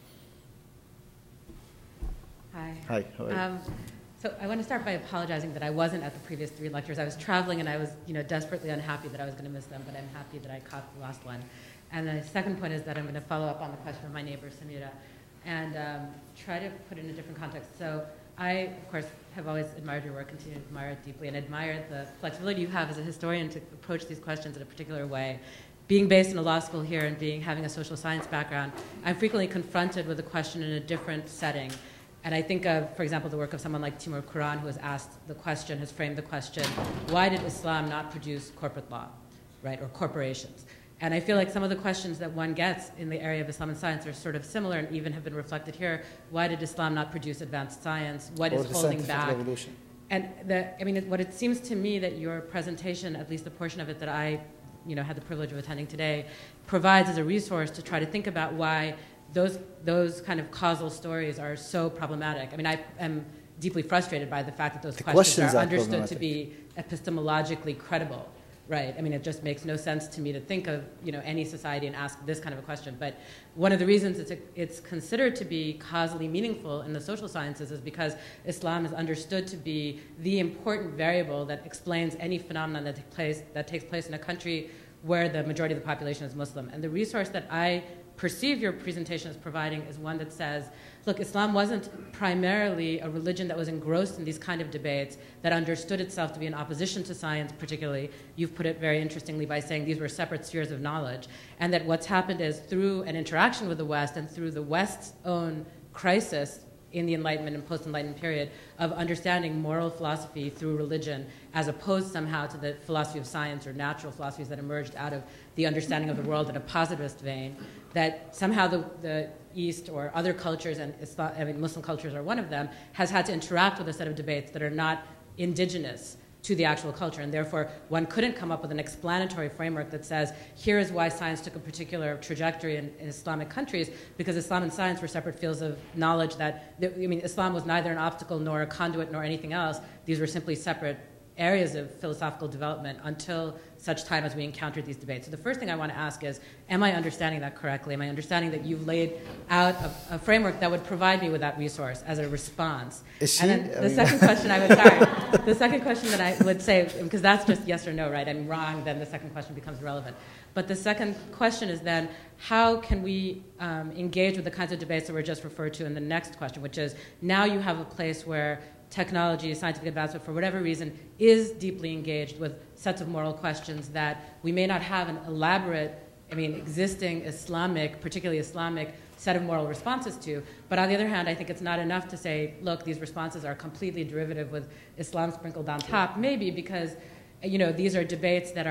Hi. How are you? So I want to start by apologizing that I wasn't at the previous 3 lectures. I was traveling and I was, desperately unhappy that I was going to miss them, but I'm happy that I caught the last one. And the second point is that I'm going to follow up on the question of my neighbor, Samira, and try to put it in a different context. So I, of course, have always admired your work, continue to admire it deeply, and admire the flexibility you have as a historian to approach these questions in a particular way. Being based in a law school here and having a social science background, I'm frequently confronted with a question in a different setting. And I think of, for example, the work of someone like Timur Kuran, who has framed the question, why did Islam not produce corporate law, right, or corporations? And I feel like some of the questions that one gets in the area of Islam and science are sort of similar and even have been reflected here. Why did Islam not produce advanced science? What is holding back? Revolution. And what it seems to me that your presentation, at least the portion of it that I, had the privilege of attending today, provides as a resource to try to think about why those kind of causal stories are so problematic. I am deeply frustrated by the fact that those questions are understood to be epistemologically credible, right? It just makes no sense to me to think of any society and ask this kind of a question. But one of the reasons it's considered to be causally meaningful in the social sciences is because Islam is understood to be the important variable that explains any phenomenon that takes place in a country where the majority of the population is Muslim. And the resource that I perceive your presentation as providing is one that says, look, Islam wasn't primarily a religion that was engrossed in these kind of debates, that understood itself to be in opposition to science particularly. You've put it very interestingly by saying these were separate spheres of knowledge, and that what's happened is through an interaction with the West and through the West's own crisis in the Enlightenment and post-Enlightenment period of understanding moral philosophy through religion as opposed somehow to the philosophy of science or natural philosophies that emerged out of the understanding of the world in a positivist vein, that somehow the East or other cultures, and Muslim cultures are one of them, has had to interact with a set of debates that are not indigenous to the actual culture, and therefore one couldn't come up with an explanatory framework that says, here is why science took a particular trajectory in Islamic countries, because Islam and science were separate fields of knowledge Islam was neither an obstacle nor a conduit nor anything else. These were simply separate areas of philosophical development until such time as we encountered these debates. So the first thing I want to ask is, am I understanding that correctly? Am I understanding that you've laid out a framework that would provide me with that resource as a response? And then the second question the second question that I would say, because that's just yes or no, right? I'm wrong, then the second question becomes relevant. But the second question is then, how can we engage with the kinds of debates that were just referred to in the next question, which is, now you have a place where technology, scientific advancement, for whatever reason, is deeply engaged with sets of moral questions that we may not have an elaborate, existing Islamic, particularly Islamic, set of moral responses to. But on the other hand, I think it's not enough to say, look, these responses are completely derivative with Islam sprinkled on top. Maybe because, these are debates that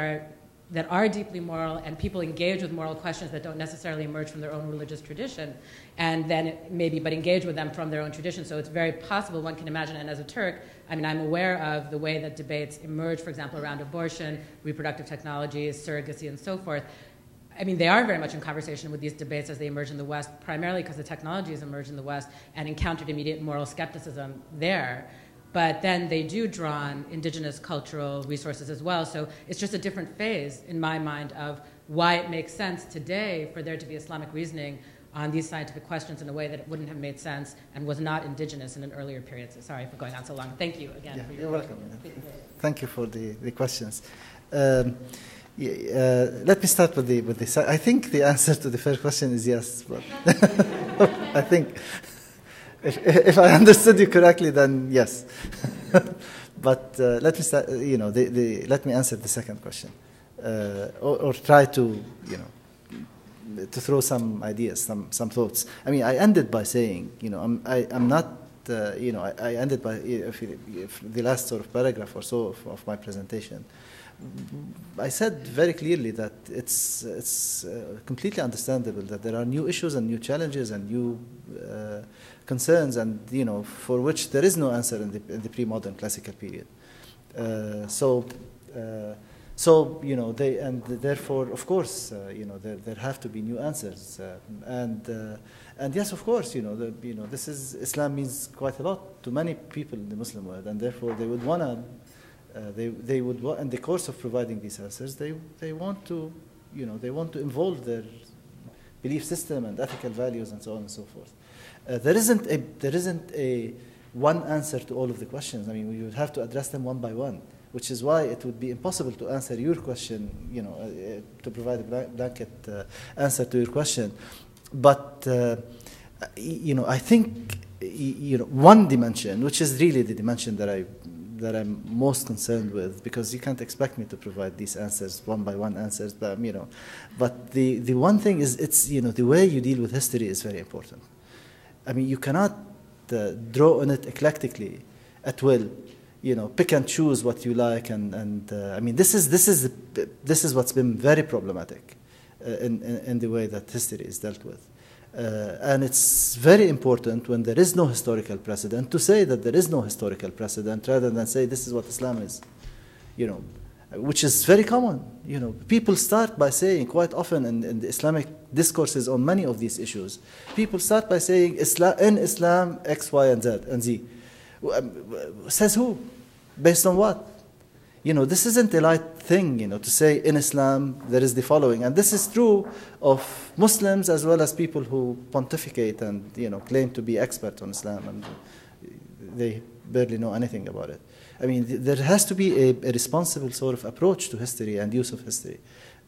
are deeply moral, and people engage with moral questions that don't necessarily emerge from their own religious tradition, and then but engage with them from their own tradition. So it's very possible, one can imagine, and as a Turk, I'm aware of the way that debates emerge, for example, around abortion, reproductive technologies, surrogacy, and so forth. They are very much in conversation with these debates as they emerge in the West, primarily because the technologies emerged in the West and encountered immediate moral skepticism there. But then they do draw on indigenous cultural resources as well. So it's just a different phase, in my mind, of why it makes sense today for there to be Islamic reasoning on these scientific questions in a way that it wouldn't have made sense and was not indigenous in an earlier period. So sorry for going on so long. Thank you again. Yeah, for you're welcome. Thank you for the questions. Let me start with the. I think the answer to the first question is yes. But I think if I understood you correctly, then yes. But let me start. Let me answer the second question, or try to to throw some ideas, some thoughts. I mean, I ended by saying, I'm not. I ended by if the last sort of paragraph or so of my presentation. I said very clearly that it's completely understandable that there are new issues and new challenges and new concerns, and for which there is no answer in the pre-modern classical period. Therefore, of course, there have to be new answers, and yes, of course, this is Islam means quite a lot to many people in the Muslim world, and therefore they would wanna. They would, in the course of providing these answers, they want to involve their belief system and ethical values and so on and so forth. There isn't a one answer to all of the questions. I mean, we would have to address them one by one, which is why it would be impossible to answer your question, to provide a blanket answer to your question. But I think one dimension, which is really the dimension that I'm most concerned with, because you can't expect me to provide these answers, one by one answers, but the one thing is, it's the way you deal with history is very important. I mean, you cannot draw on it eclectically at will, pick and choose what you like, and I mean, this is what's been very problematic in the way that history is dealt with. And it's very important when there is no historical precedent to say that there is no historical precedent rather than say this is what Islam is, which is very common. People start by saying quite often in the Islamic discourses on many of these issues, people start by saying in Islam X, Y, and Z and Z. Says who? Based on what? This isn't a light thing, to say in Islam there is the following. And this is true of Muslims as well as people who pontificate and, claim to be expert on Islam, and they barely know anything about it. I mean, there has to be a responsible sort of approach to history and use of history.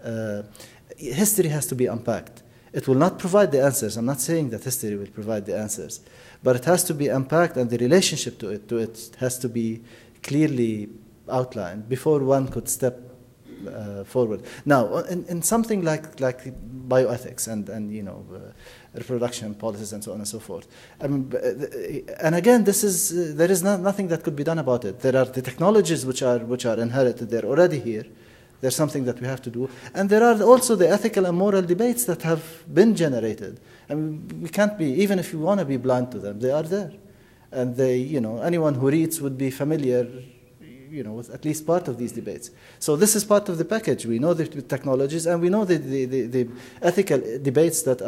History has to be unpacked. It will not provide the answers. I'm not saying that history will provide the answers, but it has to be unpacked, and the relationship to it has to be clearly outlined before one could step forward. Now, in something like bioethics and reproduction policies and so on and so forth. I mean, and again, there is nothing that could be done about it. There are the technologies which are inherited. They're already here. There's something that we have to do, and there are also the ethical and moral debates that have been generated. I mean, we can't be, even if you want to be blind to them, they are there, and they, anyone who reads would be familiar with at least part of these debates. So this is part of the package. We know the technologies, and we know the ethical debates that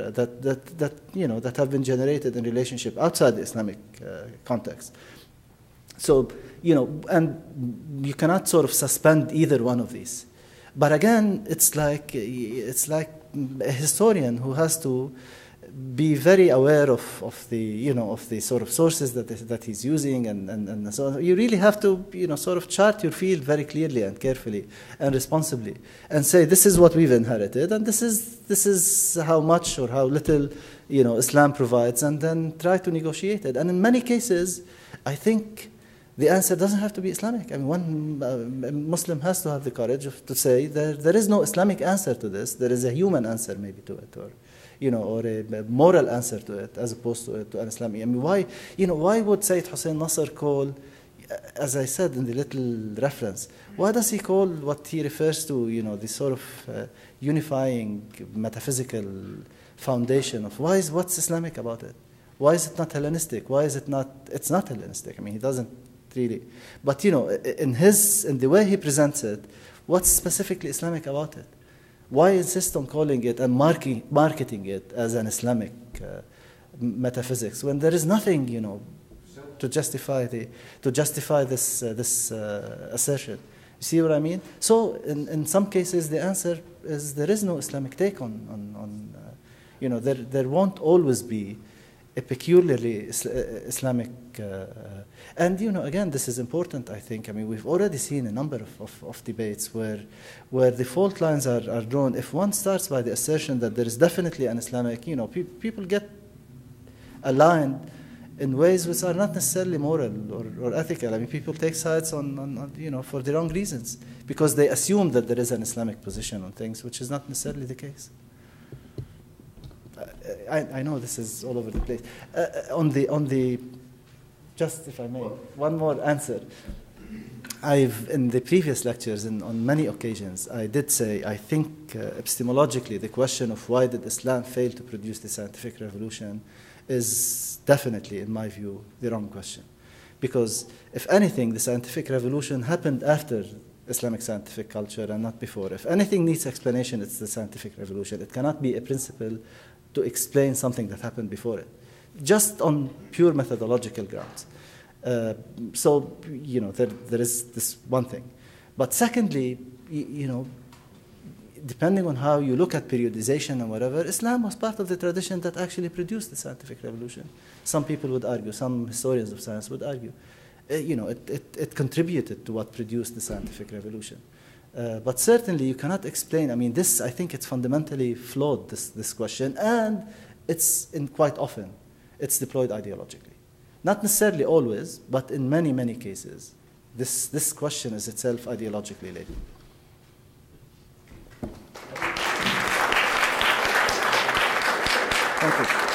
have been generated in relationship outside the Islamic context. So and you cannot sort of suspend either one of these. But again, it's like a historian who has to be very aware of the sort of sources that he's using, and so on. You really have to sort of chart your field very clearly and carefully and responsibly, and say this is what we've inherited, and this is how much or how little Islam provides, and then try to negotiate it. And in many cases, I think the answer doesn't have to be Islamic. I mean, one Muslim has to have the courage to say there is no Islamic answer to this. There is a human answer maybe to it, or a moral answer to it, as opposed to an Islamic. I mean, why would Sayyid Hussein Nasr call, as I said in the little reference, why does he call what he refers to, this sort of unifying metaphysical foundation of what's Islamic about it? Why is it not Hellenistic? Why is it not? It's not Hellenistic. I mean, he doesn't really. But in the way he presents it, what's specifically Islamic about it? Why insist on calling it and marketing it as an Islamic metaphysics when there is nothing, to justify this assertion? You see what I mean? So in some cases the answer is there is no Islamic take on There won't always be a peculiarly Islamic, and again, this is important, I think. I mean, we've already seen a number of debates where the fault lines are drawn. If one starts by the assertion that there is definitely an Islamic, people get aligned in ways which are not necessarily moral or ethical. I mean, people take sides on for the wrong reasons because they assume that there is an Islamic position on things, which is not necessarily the case. I know this is all over the place. Just if I may, one more answer. In the previous lectures and on many occasions, I did say, I think epistemologically, the question of why did Islam fail to produce the scientific revolution is definitely, in my view, the wrong question. Because if anything, the scientific revolution happened after Islamic scientific culture and not before. If anything needs explanation, it's the scientific revolution. It cannot be a principle to explain something that happened before it, just on pure methodological grounds. So, there is this one thing. But secondly, depending on how you look at periodization and whatever, Islam was part of the tradition that actually produced the scientific revolution. Some people would argue, some historians of science would argue, it contributed to what produced the scientific revolution. But certainly you cannot explain, I mean, this, I think it's fundamentally flawed, this question, and quite often, it's deployed ideologically. Not necessarily always, but in many, many cases, this question is itself ideologically laden. Thank you.